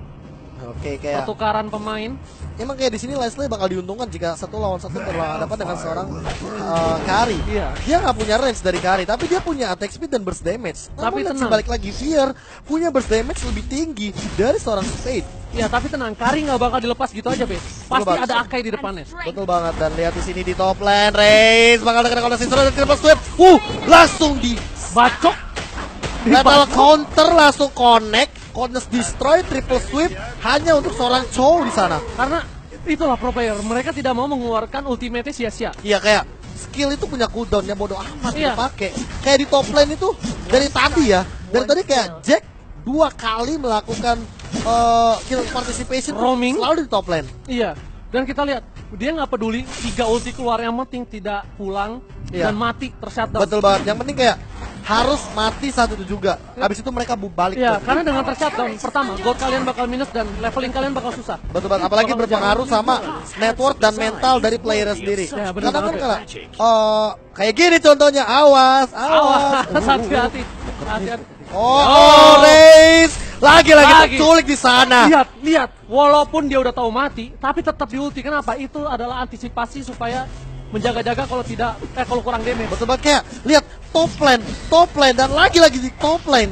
Oke, kayak pertukaran pemain. emang kayak di sini Leslie bakal diuntungkan jika satu lawan satu berhadapan dengan seorang uh, Kari. Iya. Dia nggak punya range dari Kari, tapi dia punya attack speed dan burst damage. Tapi Namun tenang. balik lagi Fear punya burst damage lebih tinggi dari seorang Spade. Ya tapi tenang, Kari nggak bakal dilepas gitu aja be. Pasti banget. ada Akai di depannya. Betul banget, dan lihat di sini di top lane Raze bakal dengan koneksi dan triple sweep. Uh, langsung di Bacok. battle Dibacok. counter langsung connect, Connect destroy triple sweep hanya untuk seorang Chow di sana. Karena itulah pro player, mereka tidak mau mengeluarkan ultimate sia-sia. Iya, kayak skill itu punya cooldownnya bodoh amat Iya. dipakai. Kayak di top lane itu dari tadi ya, dari tadi kayak Jack dua kali melakukan uh, kill participation tuh Roaming. selalu di top lane. Iya. Dan kita lihat dia nggak peduli tiga ulti keluar, yang penting tidak pulang Iya. dan mati tershutdown. Betul banget. Yang penting kayak harus mati saat itu juga. Habis itu mereka bu- balik. Ya, ke- karena dengan tershutdown, pertama, gold kalian bakal minus dan leveling kalian bakal susah. Betul banget, apalagi Bakal berpengaruh sama network dan mental dari player sendiri. Ya, bener Karena kan banget. kalau eh, kayak gini contohnya, awas, awas. Awas, hati-hati. Hati-hati. Oh, oh, Reis lagi-lagi Lagi. terculik di sana. Lihat, lihat. Walaupun dia udah tahu mati, tapi tetap diulti. Kenapa? Itu adalah antisipasi supaya menjaga-jaga kalau tidak, eh kalau kurang damage. Betul banget, kayak lihat top lane, top lane dan lagi-lagi di top lane.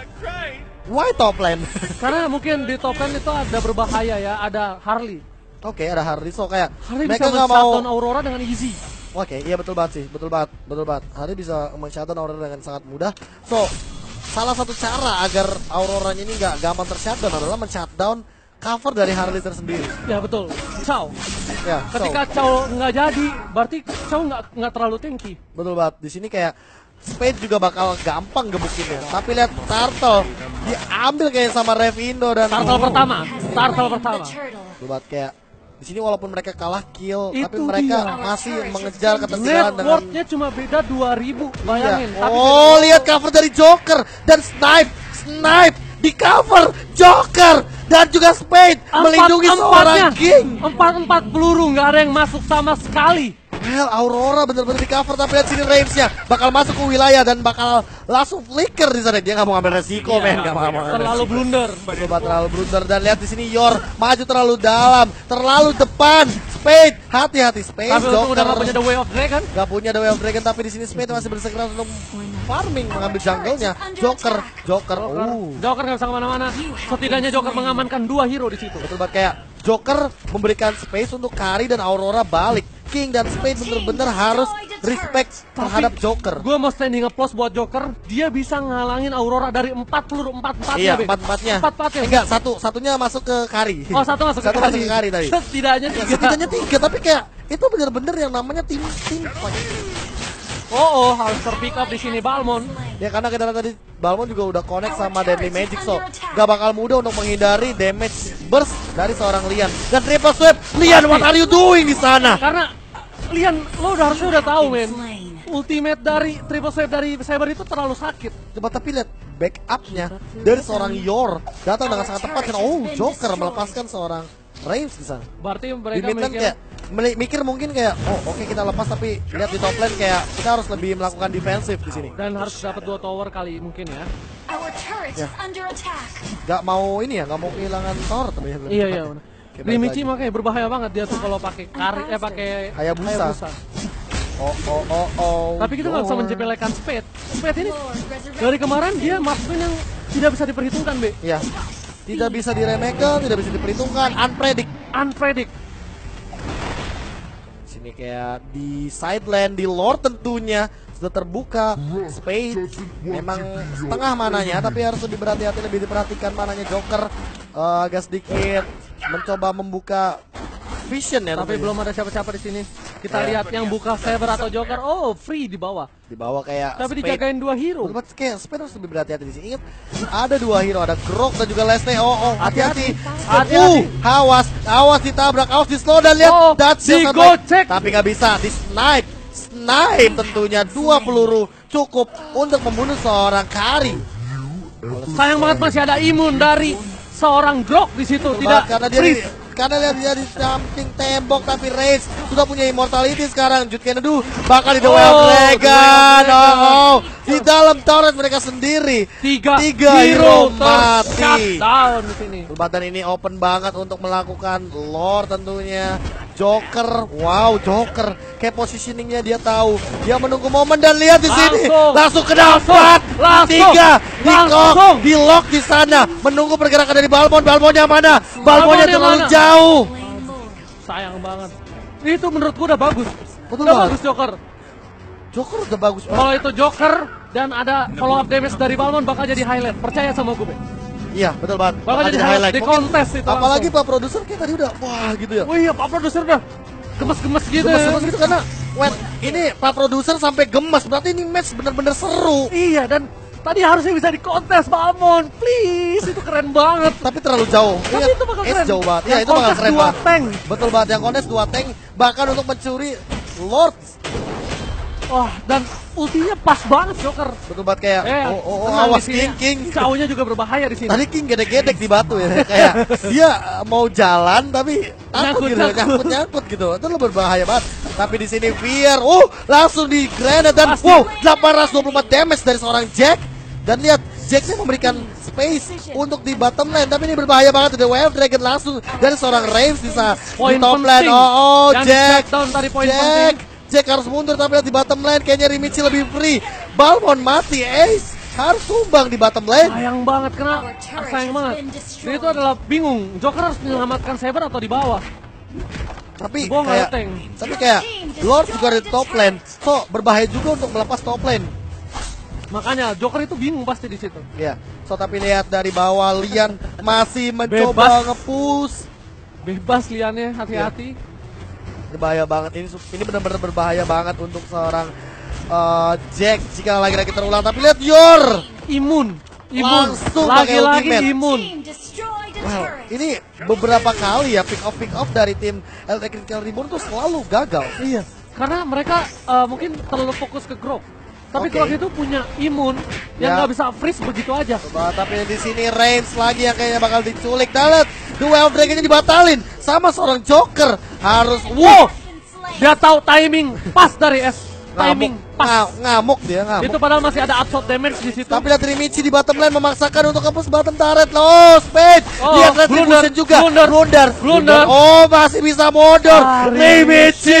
Why top lane? Karena mungkin di top lane itu ada berbahaya ya, ada Harley. Oke, ada Harley, so kayak Harley mereka bisa nggak mau. men-shutdown Aurora dengan easy. Oke, iya betul banget sih, betul banget, betul banget. Harley bisa men-shutdown Aurora dengan sangat mudah. So, salah satu cara agar Auroranya ini nggak gampang ter-shutdown adalah men-shutdown cover dari Harley tersendiri. Ya betul. Chow. Ya, so, Ketika Chow nggak jadi, berarti Chow nggak nggak terlalu tanky. betul banget. Di sini kayak Spade juga bakal gampang gebukinnya. Tapi lihat Turtle diambil kayak sama Revindo dan Turtle pertama, Turtle pertama. betul banget, kayak di sini walaupun mereka kalah kill, Itu tapi mereka dia. masih mengejar ketertinggalan Net dengan worth-nya cuma beda dua ribu, bayangin. Iya. Tapi Oh, lihat cover dari Joker dan snipe, snipe di cover Joker dan juga Spade melindungi seorang King. Empat empat peluru nggak ada yang masuk sama sekali. Well, Aurora bener-bener di cover, tapi lihat sini range-nya bakal masuk ke wilayah dan bakal langsung flicker di sana. Dia nggak mau ngambil resiko, men. Nggak mau ngambil Iya. Terlalu resiko. blunder. Betul banget, terlalu blunder. Dan lihat di sini Yor maju terlalu dalam, terlalu depan. Spade, hati-hati Spade. Tapi untung udah Joker nggak punya The Way of Dragon. Gak punya The Way of Dragon, tapi di sini Spade masih bersikeras untuk farming, mengambil jungle-nya. Joker, Joker, Joker, uh. Joker nggak bisa kemana-mana. Setidaknya Joker mengamankan dua hero di situ. Betul banget, kayak Joker memberikan space untuk Kari dan Aurora balik. King dan Spade bener-bener harus respect terhadap Joker. Gue mau standing applause buat Joker. Dia bisa ngalangin Aurora dari empat peluru empat empatnya. Iya, empat-empatnya. Empat empatnya. Enggak, satu satunya masuk ke Kari. Oh, satu masuk satu ke masuk ke Kari tadi. Setidaknya Ya, tiga. setidaknya tiga, tapi kayak itu bener-bener yang namanya tim tim fight. Oh, oh, harus terpick up di sini Balmond. Ya karena kita lihat tadi Balmond juga udah connect sama Deadly Magic, so gak bakal mudah untuk menghindari damage burst dari seorang Lian. Dan triple sweep, Lian, what are you doing di sana? Karena Lian, lo udah harusnya udah tahu, men. Ultimate dari triple sweep dari Saber itu terlalu sakit. Coba tapi lihat backupnya dari seorang Yor datang dengan sangat tepat, dan oh Joker melepaskan seorang Reigns di sana. Berarti Di mereka mid lane mikir, kayak meli- mikir mungkin kayak oh oke kita lepas, tapi lihat di top lane kayak kita harus lebih melakukan defensif di sini. dan harus dapat dua tower kali mungkin ya. Ya. Gak mau ini ya, gak mau kehilangan tower tapi ya. Iya iya. bener. Oke, balik Rimichi lagi. makanya berbahaya banget dia tuh kalau pakai kari eh pakai Hayabusa. Oh oh oh oh. Tapi kita nggak bisa Yor. menjepelekan Spade. Spade ini dari kemarin dia masukin yang tidak bisa diperhitungkan, Be. Iya. Tidak bisa diremehkan, tidak bisa diperhitungkan, unpredict. Unpredict. Sini kayak di side lane, di lore tentunya sudah terbuka. Spade memang setengah mananya, tapi harus lebih berhati-hati, lebih diperhatikan mananya Joker. Eh, agak sedikit mencoba membuka vision ya. Tapi namanya. belum ada siapa-siapa di sini. Kita Kayak- lihat yang buka Saber atau Joker. Oh, free di bawah. Di bawah kayak Tapi Spade. dijagain dua hero. Betul banget, kayak Spade harus lebih berhati-hati di sini. Ingat, ada dua hero, ada Grok dan juga Leslie. Oh, oh, hati-hati. Hati-hati. Uh, awas, awas ditabrak, awas di slow dan lihat Oh, Dutch yang digocek. sampai- tapi nggak bisa, di snipe. Snipe tentunya dua peluru cukup untuk membunuh seorang Kari. Sayang banget masih ada imun dari seorang Grok di situ. Betul Tidak banget, karena dia di, freeze. karena lihat dia di samping tembok, tapi Reigns sudah punya immortality sekarang. Jude Kennedy bakal di The Way of Oh, The Way of Dragon. Dragon. Oh, oh. Di dalam turret mereka sendiri. Tiga, Tiga hero mati. Shutdown di sini. Kesempatan ini open banget untuk melakukan lore tentunya. Joker, wow Joker, kayak positioningnya dia tahu. Dia menunggu momen dan lihat di sini, Langsung. langsung ke dapat. Langsung. Tiga, di lock, Langsung. di lock di sana. Menunggu pergerakan dari Balmond. Balmondnya mana? Balmondnya Balmondnya terlalu mana? jauh. Sayang banget. Itu menurutku udah bagus. Betul udah banget. bagus Joker. Joker udah bagus banget. Kalau itu Joker dan ada follow up damage dari Balmond bakal jadi highlight. Percaya sama gue. Be. Iya betul banget. Bakal jadi highlight di Mungkin- kontes itu. apalagi langsung. Pak Produser kayak tadi udah wah gitu ya. Oh iya, Pak Produser dah gemes-gemes gitu. Gemes-gemes ya. gitu karena when ini Pak Produser sampai gemes, berarti ini match bener-bener seru. Iya, dan tadi harusnya bisa di kontes Balmond. Please, itu keren banget. Tapi terlalu jauh. Tapi Ingat, itu bakal Ace keren. jauh banget. Ya Yang itu bakal kontes keren dua banget. tank. Betul banget, yang kontes dua tank bahkan untuk mencuri Lord. Wah, dan ultinya pas banget Joker. Betul banget kayak Eh, oh, oh, oh tenang awas di sini. King King. Cowoknya juga berbahaya di sini. Tadi King gedek-gedek di batu ya. Kayak dia uh, mau jalan tapi takut Nyangkut, gitu, nyangkut. nyangkut-nyangkut gitu. Itu lo berbahaya banget. Tapi di sini Fear, uh langsung di granate dan Pasti. wow, delapan ratus dua puluh empat damage dari seorang Jack. Dan lihat Jacknya memberikan space untuk di bottom lane, tapi ini berbahaya banget. The Wave Dragon langsung dari seorang Raves bisa Poin di top lane. penting. Oh, oh Yang Jack, di-smackdown tadi poin Jack, penting. Jack harus mundur tapi lihat di bottom lane kayaknya Rimichi lebih free. Balmon mati, Ace harus tumbang di bottom lane. Sayang banget, karena sayang banget. Jadi itu adalah bingung, Joker harus menyelamatkan Saber atau di bawah. Tapi Gua nggak kayak, ngeteng. tapi kayak Lord juga di top lane, so berbahaya juga untuk melepas top lane. Makanya Joker itu bingung pasti di situ. Ya, so tapi lihat dari bawah Lian masih mencoba Bebas. nge-push. Bebas liannya, hati-hati. Ini bahaya banget, ini su- ini benar-benar berbahaya banget untuk seorang uh, Jack jika lagi-lagi terulang. Tapi lihat Yor, Imun, imun, Langsung pakai lagi-lagi ultimate. imun. wow, ini beberapa kali ya pick off pick off dari tim L T Critical Reborn tuh selalu gagal. Iya, karena mereka uh, mungkin terlalu fokus ke Grok. Tapi Oke. Grok itu punya imun yang Ya. nggak bisa freeze begitu aja. Coba, tapi di sini Reigns lagi yang kayaknya bakal diculik. Dalet, The Wave Dragon-nya dibatalin sama seorang Joker. Harus wow, Dia tahu timing pas dari S. Timing ngamuk, pas. nga- ngamuk dia ngamuk. Itu padahal masih ada absorb damage di situ. Tapi lihat Rimichi di bottom lane memaksakan untuk hapus bottom turret. Oh, Spade. Oh, Lihat Retribution blunder, juga. blunder, Blunder. blunder. Oh, masih bisa modor. Ah, Rimichi.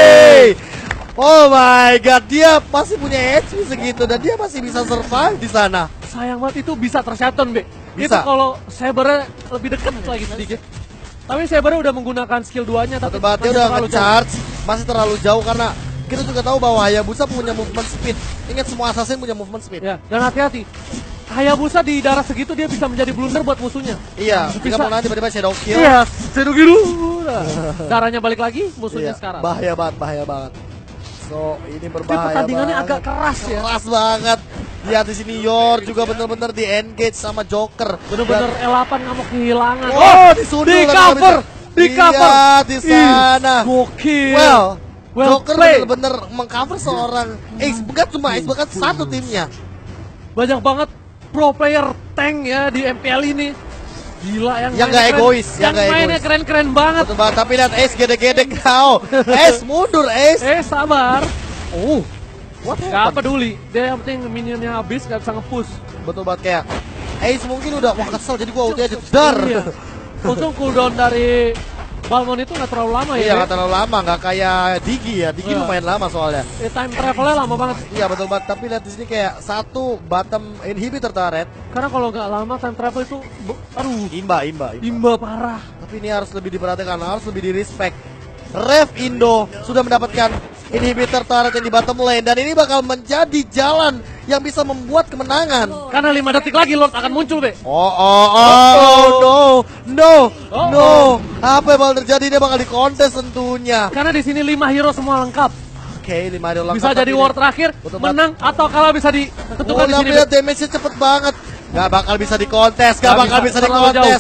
Oh my god, dia masih punya H P segitu dan dia masih bisa survive di sana. Sayang banget itu bisa tershutdown, Be. Bisa. Itu kalau Saber lebih dekat lagi sedikit. Tapi Saber udah menggunakan skill duanya tapi Betul banget, dia masih udah terlalu jauh. nge-charge. Masih terlalu jauh karena kita juga tahu bahwa Hayabusa punya movement speed. Ingat semua assassin punya movement speed. Ya, dan hati-hati. Hayabusa di darah segitu dia bisa menjadi blunder buat musuhnya. Iya, jika Bisa. mau nanti tiba-tiba shadow kill. Iya, Serugiru. Darahnya balik lagi, musuhnya Iya, sekarang. bahaya banget, bahaya banget. So, ini Tapi berbahaya pertandingannya banget. agak keras ya. Keras banget. Lihat di sini Yor juga bener-bener di engage sama Joker. Bener-bener Dan- L delapan nggak mau kehilangan. Oh, disundul di tapi nggak cover, bisa. di cover. Iya, di sana. Ih, gokil. Well, Well Joker played. bener-bener mengcover seorang Ace, bukan cuma Ace, bahkan satu timnya. Banyak banget pro player tank ya di M P L ini. Gila yang Yang mainnya nggak keren. egois, yang yang nggak mainnya egois. keren-keren banget. Betul banget, tapi lihat Ace gede-gede kau. Ace mundur, Ace. Eh sabar, Oh, what nggak happened? peduli. Dia yang penting minionnya habis nggak bisa nge-push. Betul banget kayak Ace mungkin udah wah kesel jadi gua ulti aja dar. Iya. Untung cooldown dari Balmon itu nggak terlalu lama Iya ya. nggak terlalu lama, nggak kayak Digi ya. Digi Iya. lumayan lama soalnya. Eh, time travelnya lama banget. Iya betul banget. Tapi lihat di sini kayak satu bottom inhibitor turret. Karena kalau nggak lama time travel itu, bu- aduh, Imba, imba, imba. imba parah. Tapi ini harus lebih diperhatikan, harus lebih di respect. Rev Indo sudah mendapatkan inhibitor turret yang di bottom lane dan ini bakal menjadi jalan yang bisa membuat kemenangan. Karena lima detik lagi Lord akan muncul, Be. Oh, oh, oh, oh, no, no, Oh, no. oh. Apa yang bakal terjadi? Dia bakal dikontes tentunya. Karena di sini lima hero semua lengkap. Oke, lima hari lengkap. Bisa tapi jadi ini- war terakhir, Betul banget. menang atau kalah bisa Oh, ditentukan di tapi sini. lihat Be. damage-nya cepet banget. Gak bakal bisa dikontes, gak, Gak bakal bisa, bisa, terlalu dikontes.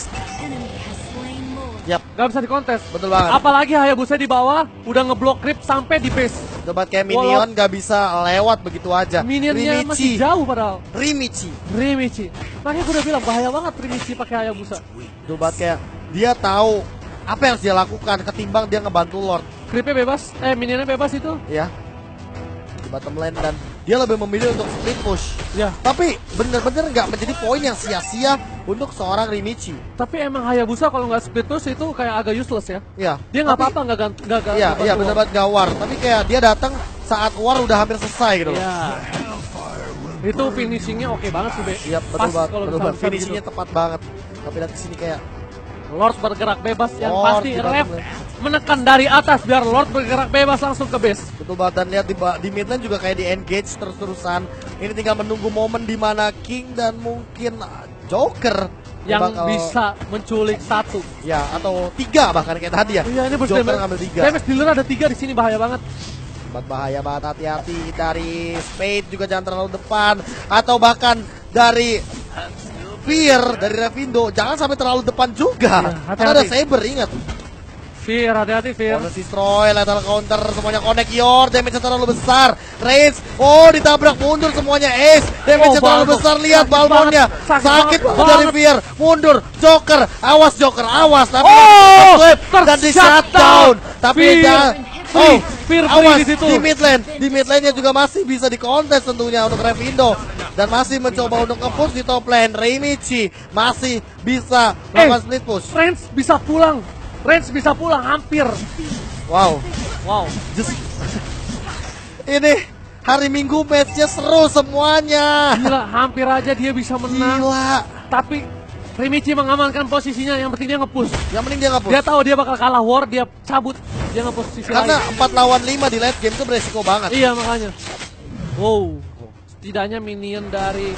Yap, Gak bisa dikontes. betul banget. Apalagi Hayabusa di bawah udah ngeblok creep sampai di base. Tempat kayak minion gak bisa lewat begitu aja. Minionnya Rimichi, masih jauh padahal. Rimichi. Rimichi. Makanya gue udah bilang bahaya banget Rimichi pakai Hayabusa. Betul banget kayak dia tahu apa yang harus dia lakukan ketimbang dia ngebantu Lord. Creepnya bebas, eh minionnya bebas itu. Ya, di bottom lane dan dia lebih memilih untuk split push. Ya. Tapi bener-bener nggak menjadi poin yang sia-sia untuk seorang Rimichi. Tapi emang Hayabusa kalau nggak split push itu kayak agak useless ya. Ya, Dia nggak tapi- apa-apa nggak gant- nggak nggak- Iya, nggak iya bantu bener Lord. banget gak war. Tapi kayak dia datang saat war udah hampir selesai gitu. loh. Iya. Itu finishingnya oke banget sih, Be. Iya, betul Pas banget. kalau Betul bisa banget. bisa Finishingnya gitu. tepat banget. Tapi lihat di sini kayak Lord bergerak bebas yang Lord pasti di Rev bottom lane. menekan dari atas biar Lord bergerak bebas langsung ke base. betul banget dan lihat di, ba- di mid lane juga kayak di engage terus-terusan. Ini tinggal menunggu momen di mana King dan mungkin uh, Joker Yang bakal- bisa menculik satu. ya atau tiga bahkan kayak tadi ya. Iya ini Joker damage, ngambil tiga. damage dealer ada tiga di sini bahaya banget. Buat bahaya banget, hati-hati dari Spade juga jangan terlalu depan atau bahkan dari uh, Fear dari Revindo jangan sampai terlalu depan juga. Iya, Karena ada hati-hati. Saber ingat. Fear, hati-hati Fear. Bonus destroy, lethal counter, semuanya connect. Yor, damage terlalu besar. Rage, oh ditabrak mundur semuanya. Ace, damage Oh, terlalu Balmond. besar. Lihat Sakit Balmondnya, banget, sakit sakit banget. banget dari Fear. Mundur, Joker, awas Joker, awas. Tapi Oh, flip dan di shutdown. Tapi Fear, dia, free, oh, Fear free awas di situ. di mid lane. Di mid lane-nya juga masih bisa dikontes tentunya untuk Revindo. Dan masih mencoba untuk nge-push di top lane. Reimichi masih bisa melakukan Eh. split push. Range bisa pulang. Range bisa pulang hampir. Wow. Wow. Just ini hari Minggu matchnya seru semuanya. Gila, hampir aja dia bisa menang. Gila. Tapi Reimichi mengamankan posisinya, yang penting dia nge-push. Yang penting dia nggak push. Dia tahu dia bakal kalah war, dia cabut. Dia nge-push sisi Karena lain. empat lawan lima di late game itu beresiko banget. Iya makanya. Wow. Setidaknya minion dari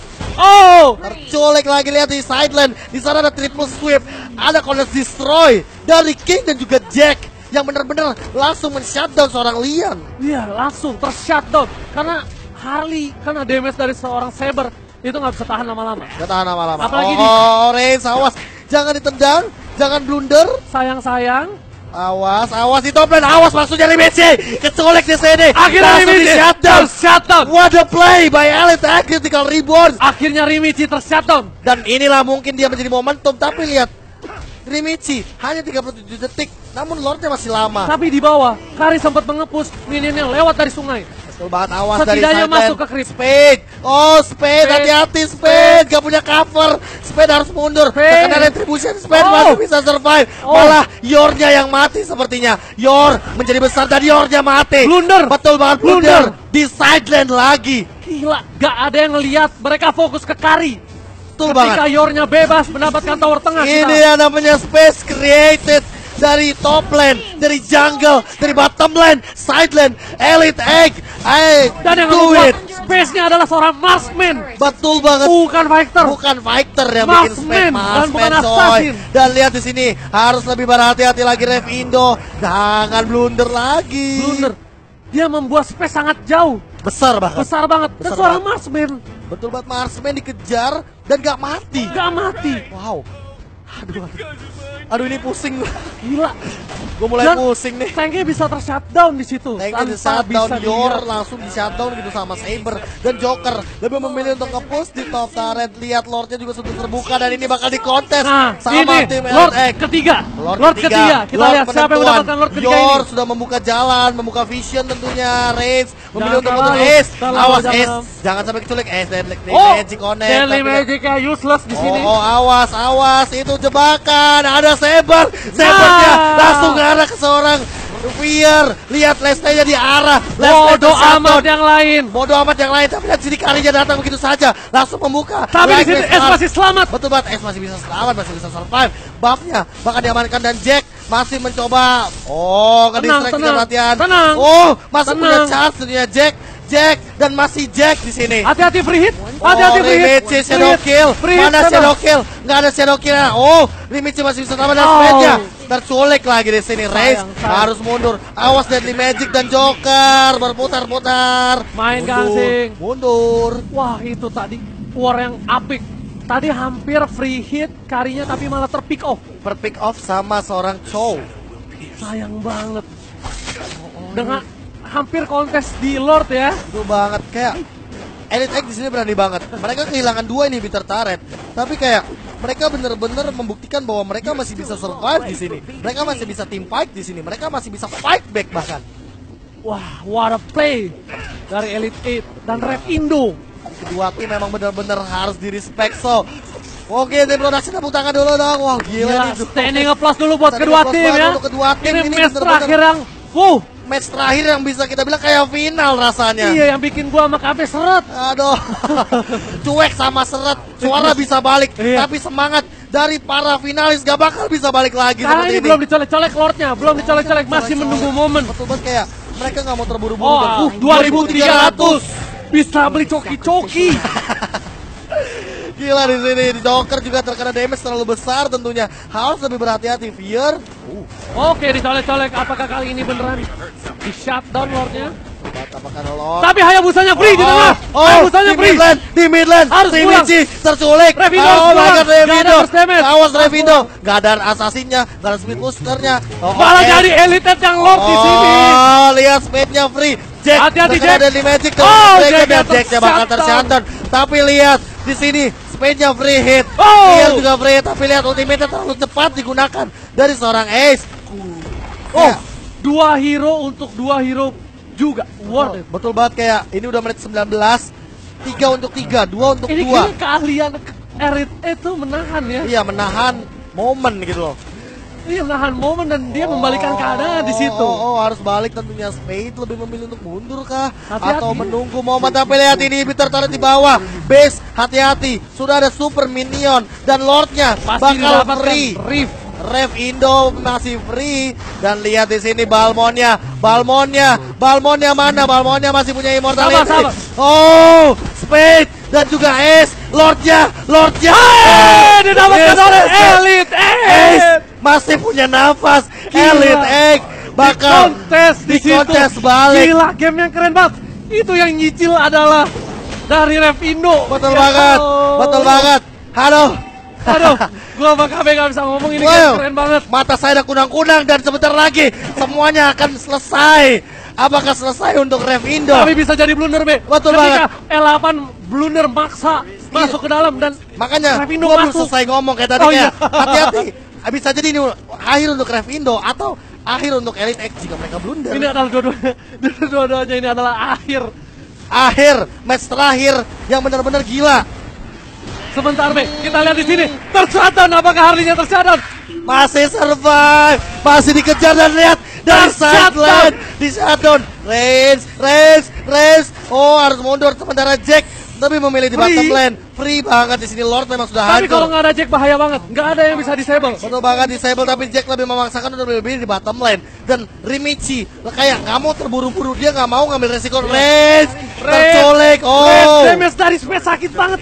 Oh! Terculik lagi, lihat di sideline. Di sana ada triple sweep, ada Connect Destroy dari King dan juga Jack yang benar-benar langsung men-shutdown seorang Lian. Iya, langsung ter-shutdown. Karena Harley, karena damage dari seorang Saber itu nggak bisa tahan lama-lama. Gak tahan lama-lama. Apalagi oh, di- Orange, awas. Jangan ditendang, jangan blunder. Sayang-sayang. Awas, awas di top lane, awas maksudnya Reimichi. Keculik di sini. Akhirnya Langsung Reimichi di-shutdown. ter-shutdown. What a play by Elite Egg, Critical Reborn. Akhirnya Reimichi ter-shutdown. Dan inilah mungkin dia menjadi momentum. Tapi lihat, Reimichi hanya tiga puluh tujuh detik, namun Lordnya masih lama. Tapi di bawah, Kari sempat mengepus minionnya lewat dari sungai. Betul banget, awas dari Setidaknya sideline. masuk ke creep. Spade, oh Spade, Spade. hati-hati Spade, gak punya cover. Spade harus mundur, Spade. terkena retribution. Spade Oh. masih bisa survive. Oh. Malah Yornya yang mati sepertinya. Yor menjadi besar dan Yornya mati. Blunder. Betul banget, blunder. Blunder. Di sideline lagi. Gila, gak ada yang ngeliat. Mereka fokus ke Kari. Betul Ketika banget. Yornya bebas mendapatkan tower tengah. Ini kita. yang namanya space created dari top lane, dari jungle, dari bottom lane, side lane, Elite Egg. Ayo, Dan yang do membuat it. space-nya adalah seorang marksman. Betul banget. Bukan fighter. Bukan fighter yang bikin Marksman, space, dan bukan Marksman, coy. assassin. Dan lihat di sini harus lebih berhati-hati lagi Revindo. Jangan blunder lagi. Blunder. Dia membuat space sangat jauh. Besar banget. Besar banget. Dan Besar seorang banget. marksman. Betul banget, Marksman dikejar dan gak mati. Gak mati. Wow. Aduh, aduh. Aduh ini pusing. Gila. Gue mulai Dan pusing nih. tanknya bisa ter-shutdown di situ. Tanknya di Tanpa shutdown, bisa Yor dilihat. langsung di shutdown gitu sama Saber. Dan Joker lebih memilih untuk nge-push di top turret. Lihat Lordnya juga sudah terbuka dan ini bakal dikontes Nah, sama ini tim Lord Elite Egg. ketiga. Lord, Lord ketiga. Kita Lord lihat siapa yang penentuan. mendapatkan Lord ketiga Yor ini. sudah membuka jalan, membuka vision tentunya. Rage memilih Jangan untuk terlalu, mundur. Ace, terlalu awas jangan. Ace, jangan sampai keculik. Ace, Deadly Oh, Magic connect. Deadly tapi- Magic kayak useless di sini. Oh, oh, awas, awas, itu jebakan. Ada Saber, Sabernya Nah. langsung ngarah ke seorang Fear. Lihat Lestenya di arah. Bodoh amat yang lain. Bodoh amat yang lain. Tapi lihat sini Karinya datang begitu saja, langsung membuka. Tapi di Like sini this S up. masih selamat. Betul banget, S masih bisa selamat, masih bisa survive. Buffnya bakal diamankan dan Jack masih mencoba. Oh, Tenang, ngedistract tenang, perhatian. tenang. Oh, masih Tenang. punya chance tentunya Jack. Jack dan masih Jack di sini. Hati-hati free hit. Hati-hati Oh, free hit. Reimichi shadow kill. Free hit, Mana tenang. shadow kill? Nggak ada shadow kill. Oh, Reimichi masih bisa tambah dan Oh. spade-nya. Terculik lagi di sini. Rage Sayang, sayang. harus mundur. Awas Deadly Magic dan Joker berputar-putar. Main Mundur, gangsing. Mundur. Wah, itu tadi war yang apik. Tadi hampir free hit Karinya tapi malah terpick off. Per pick off sama seorang Chow. Sayang banget. Dengan hampir kontes di Lord ya. Itu banget kayak Elite Egg di sini berani banget. Mereka kehilangan dua ini bitter turret, tapi kayak mereka bener-bener membuktikan bahwa mereka masih bisa survive di sini. Mereka masih bisa team fight di sini. Mereka masih bisa fight back bahkan. Wah, what a play dari Elite Eight dan Red Indo. Kedua tim memang bener-bener harus di respect. So oke, tim production tepuk tangan dulu dong. Wah gila, Gila, nih. standing applause dulu buat Standing kedua applause tim banget ya. untuk kedua tim. Ini Ini match bener-bener- terakhir yang Wuh, Match terakhir yang bisa kita bilang kayak final rasanya. iya yang bikin gua sama K B seret. Aduh, cuek sama seret, suara bisa balik, Iya. tapi semangat dari para finalis gak bakal bisa balik lagi Karena seperti ini belum dicolek-colek Lordnya, belum dicolek-colek, masih menunggu momen. Betul banget kayak mereka nggak mau terburu-buru. Oh, dan, uh, dua ribu tiga ratus bisa beli coki-coki. Gila di sini, di Joker juga terkena damage terlalu besar tentunya. Harus lebih berhati-hati. Fear. Oke, dicolek-colek. Apakah kali ini beneran di shutdown Lordnya? Apakah ada Lord? Tapi Hayabusanya free di tengah. Oh, Hayabusanya di free. midland, di midland. Harus si pulang. Michi terculik. Revindo oh harus my pulang. god, Nggak ada Revindo. first damage. Awas Revindo. Gak ada assassinnya, gak ada speed boosternya. Oh, Malah oh, jadi elite yang Lord di sini. Oh, lihat speednya free. Jack, Hati-hati, terkena Jack. Deadly Magic tuh. Oh, Jack, Jack dan yang Jacknya bakal ter-shutdown. tershutdown. Tapi lihat di sini speednya free hit. Oh. Lihat juga free hit. Tapi lihat ultimate-nya terlalu cepat digunakan dari seorang Ace. Oh, Ya. dua hero untuk dua hero juga. Worth it. Betul banget, kayak ini udah menit sembilan belas. Tiga untuk tiga, dua untuk Ini dua. kayaknya keahlian Erit itu menahan ya. Iya, menahan momen gitu loh. Dia menahan momen dan dia membalikan keadaan di situ. Oh, oh, harus balik tentunya. Spade lebih memilih untuk mundur kah? Hati-hati. Atau menunggu momen. Tapi lihat ini Bitter taruh di bawah. Base, hati-hati. Sudah ada super minion dan Lordnya Pasti bakal didapatkan free. Rift. Rev Indo masih free. Dan lihat di sini Balmonnya, Balmonnya, Balmonnya mana? Balmonnya masih punya immortality. Sabar, sabar. Oh, Spade dan juga Ace. Lordnya, Lordnya. Eh, didapatkan Yes, oleh yes, yes. Elite Ace Ace. masih punya nafas. Gila. Elite Egg bakal kontes di, di kontes situ. balik. Gila, game yang keren banget. Itu yang nyicil adalah dari Revindo. Betul Ya banget, Allah. betul banget. Halo. Aduh, gua sama K B gak bisa ngomong, ini Wow, game keren banget. mata saya udah kunang-kunang dan sebentar lagi semuanya akan selesai. Apakah selesai untuk Revindo? Tapi bisa jadi blunder, B. Betul Ketika L delapan blunder maksa masuk ke dalam dan Makanya Revindo gua belum masuk. selesai ngomong kayak tadi Oh, kayak, iya. hati-hati. Bisa jadi ini akhir untuk Revindo atau akhir untuk Elite Egg jika mereka blunder. ini adalah dua-duanya. Dua-duanya ini adalah akhir. Akhir match terakhir yang benar-benar gila. Sebentar, B. Kita lihat di sini. Tershutdown, apakah Harley-nya tershutdown? Masih survive, masih dikejar dan lihat dari Tershutdown. sideline di shutdown. Reigns, Reigns, Reigns. Oh, harus mundur sementara Jack tapi memilih di Free. bottom lane. Free banget di sini, Lord memang sudah Tapi kalau hancur. nggak ada Jack bahaya banget. Nggak ada yang bisa disable. Betul banget disable, tapi Jack lebih memaksakan untuk lebih di bottom lane. Dan Rimichi kayak nggak mau terburu-buru, dia nggak mau ngambil resiko. Reigns terculik. Oh, Red damage dari space sakit banget.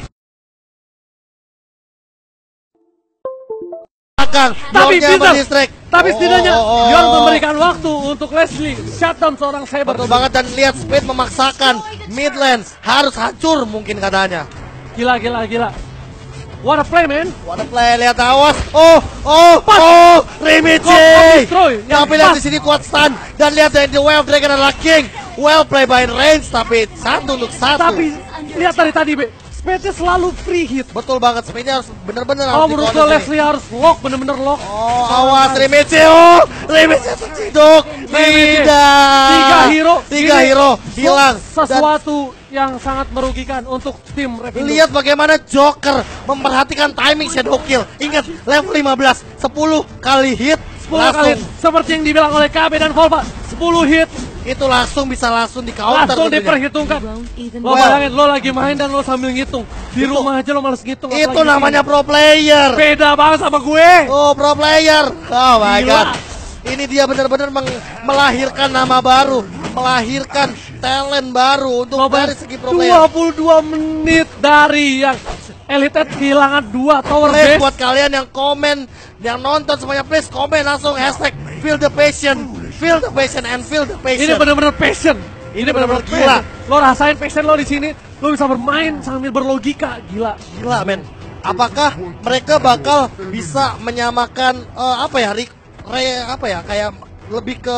belakang. Tapi Yornya Peter, mendistract. tapi setidaknya Oh, oh, oh. Yor memberikan waktu untuk Leslie shutdown seorang Saber. Betul banget, dan lihat Spade memaksakan midlane harus hancur mungkin katanya. Gila, gila, gila. What a play, man. What a play, lihat awas. Oh, oh, Pas. oh, Rimichi. Kok destroy, yang Tapi lihat pas. di sini kuat stun dan lihat dari The Way of Dragon adalah King. Well play by Reigns, tapi satu untuk satu. Tapi lihat dari tadi, Be. Spade selalu free hit. Betul banget, Spade-nya harus bener-bener Oh, harus menurut di-counter gue sini. Leslie harus lock, bener-bener lock. Oh, awas Rimichi. Oh, Rimichi terciduk. Rimichi. Tidak. Tiga hero. Tiga Ini hero hilang. Dan Sesuatu yang sangat merugikan untuk tim Revindo. lihat bagaimana Joker memperhatikan timing Shadow Kill. Ingat, level lima belas, sepuluh kali hit sepuluh langsung. kali. Seperti yang dibilang oleh K B dan Volva. sepuluh hit. Itu langsung bisa langsung di counter. Langsung tentunya. diperhitungkan. Lo Well. bayangin, lo lagi main dan lo sambil ngitung. Di Itu- rumah aja lo males ngitung. Itu apalagi di namanya sini. pro player. Beda banget sama gue. Oh, pro player. Oh my Gila. god. Ini dia benar-benar meng- melahirkan nama baru, melahirkan talent baru untuk Lo dari bayangin, segi pro player. dua puluh dua menit dari yang Elite kehilangan dua tower Please base. buat kalian yang komen, yang nonton semuanya, please komen langsung hashtag feel the passion, feel the passion and feel the passion. Ini benar-benar passion. Ini benar-benar benar-benar gila. Lo rasain passion lo di sini. Lo bisa bermain sambil berlogika. Gila. Gila men. Apakah mereka bakal bisa menyamakan eh, apa ya, Rick, re, apa ya, kayak lebih ke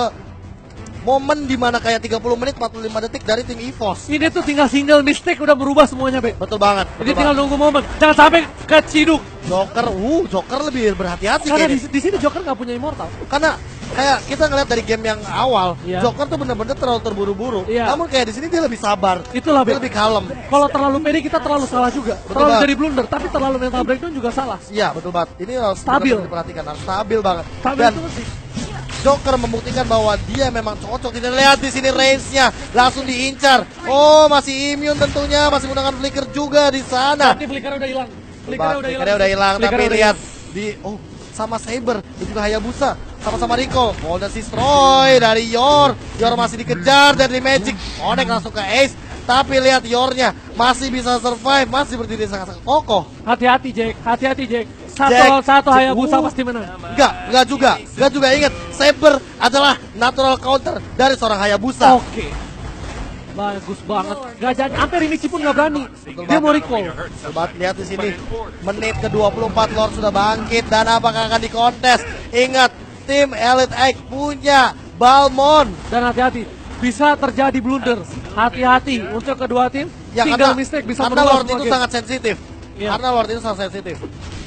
momen dimana kayak tiga puluh menit empat puluh lima detik dari tim EVOS. Ini tuh tinggal single mistake udah berubah semuanya, Be. Betul banget. Jadi Betul tinggal banget. nunggu momen. Jangan sampai keciduk. Joker, uh, Joker lebih berhati-hati Karena di, kayaknya. di sini Joker nggak punya immortal. Karena kayak kita ngeliat dari game yang awal, Iya. Joker tuh bener-bener terlalu terburu-buru. Iya. Namun kayak di sini dia lebih sabar. Itulah, Dia Be. lebih kalem. Kalau terlalu pede kita terlalu salah juga. Betul terlalu banget. jadi blunder, tapi terlalu mental breakdown juga salah. Iya, betul banget. Ini harus Stabil. benar-benar diperhatikan, harus stabil banget. Tapi Dan itu sih. Joker membuktikan bahwa dia memang cocok. Kita lihat di sini range-nya langsung diincar. Oh, masih immune tentunya, masih menggunakan flicker juga di sana. Tapi flickernya udah hilang. Flickernya Flickernya udah hilang. udah hilang, Flickernya tapi udah lihat di oh sama Saber dan juga Hayabusa sama-sama recall. Golden Destroy dari Yor. Yor masih dikejar dari Magic. Onek langsung ke Ace. Tapi lihat Yornya masih bisa survive, masih berdiri sangat-sangat kokoh. Hati-hati, Jack. Hati-hati, Jack. Satu Jack. lawan satu Hayabusa Uh. pasti menang. Enggak, enggak juga. Enggak juga, ingat Saber adalah natural counter dari seorang Hayabusa. Oke. Bagus banget. Gak jadi, sampai Rinichi pun gak berani. Dia mau recall. Sobat lihat di sini. Menit ke dua puluh empat Lord sudah bangkit dan apakah akan dikontes? Ingat, tim Elite Eight punya Balmond. Dan hati-hati, bisa terjadi blunder. Hati-hati untuk kedua tim. Ya, Single karena, mistake bisa karena berubah Lord semua itu game. sangat sensitif. Iya. Karena Lord itu sangat sensitif.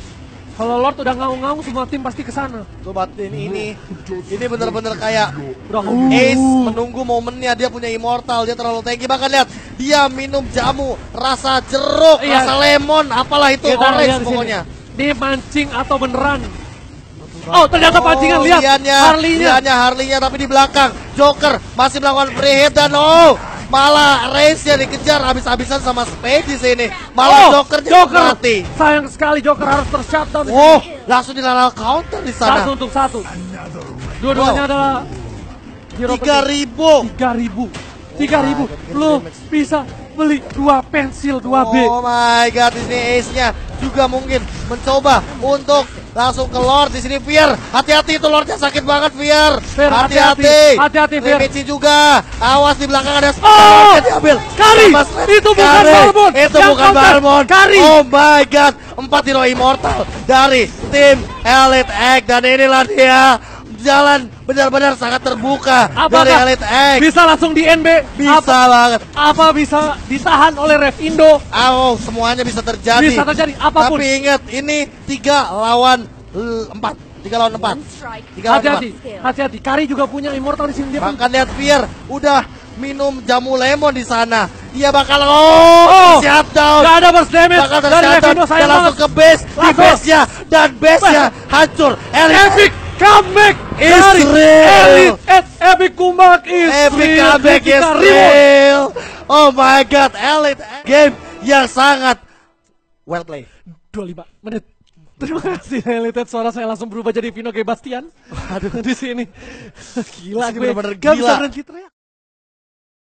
Kalau Lord udah ngaung-ngaung, semua tim pasti kesana. Sobat ini ini ini bener-bener kayak Udah, Ace uh. menunggu momennya. Dia punya immortal, dia terlalu tanky. Bahkan lihat, dia minum jamu rasa jeruk, Iya. rasa lemon, apalah itu, Kita lihat orange di sini. pokoknya. Dia mancing atau beneran? Oh, ternyata pancingan, Oh, lihat. Liannya, Harley-nya. Liannya, Harley-nya, tapi di belakang Joker masih melakukan free hit dan oh, malah race-nya dikejar habis-habisan sama Spade di sini. Malah Oh, Joker, Joker. mati. Sayang sekali Joker harus ter-shutdown. di Oh, sini. langsung dilalang counter di sana. Satu untuk satu. Dua-duanya Wow. adalah hero Tiga ribu. Tiga ribu. Tiga ribu. Lo bisa beli dua pensil dua B. Oh my god, di sini Ace-nya juga mungkin mencoba untuk langsung ke Lord di sini. Fear, hati-hati itu Lordnya sakit banget Fear. Fear, Hati-hati. hati-hati. Hati-hati, Fear. Rimichi juga. Awas di belakang ada Oh! Spade diambil. Kari! Sama Spade. Itu bukan Kari. Balmond. Itu Yang bukan counter. Balmond. Kari. Oh my god, empat hero immortal dari tim Elite Eight dan inilah dia. Jalan benar-benar sangat terbuka Apakah dari Elite Eight. bisa langsung di N B? Bisa Apa, banget. apa bisa ditahan oleh Rev Indo? Oh, semuanya bisa terjadi. Bisa terjadi apapun. Tapi ingat, ini tiga lawan l- empat. Tiga lawan empat. Tiga lawan Hati-hati, empat. hati-hati. Kari juga punya immortal di sini. Dia pun- Makan lihat Fear, udah minum jamu lemon di sana. Dia bakal oh, Oh, shutdown. Gak ada burst damage Bakal dari Rev tershutdown Indo. dan Sayang langsung banget. ke base. Di Langsung. base-nya dan base-nya hancur. Elite Epic comeback Is dari real. Elite Eight. Epic comeback is Epic real. comeback is Jessica Reward. real. Oh my god, Elite Eight. Game yang sangat well played. dua puluh lima menit. Terima kasih Elite Eight. Suara saya langsung berubah jadi Vino kayak Bastian. Aduh di sini. Gila Di sini gue. bener-bener Gak gila. bisa berhenti teriak.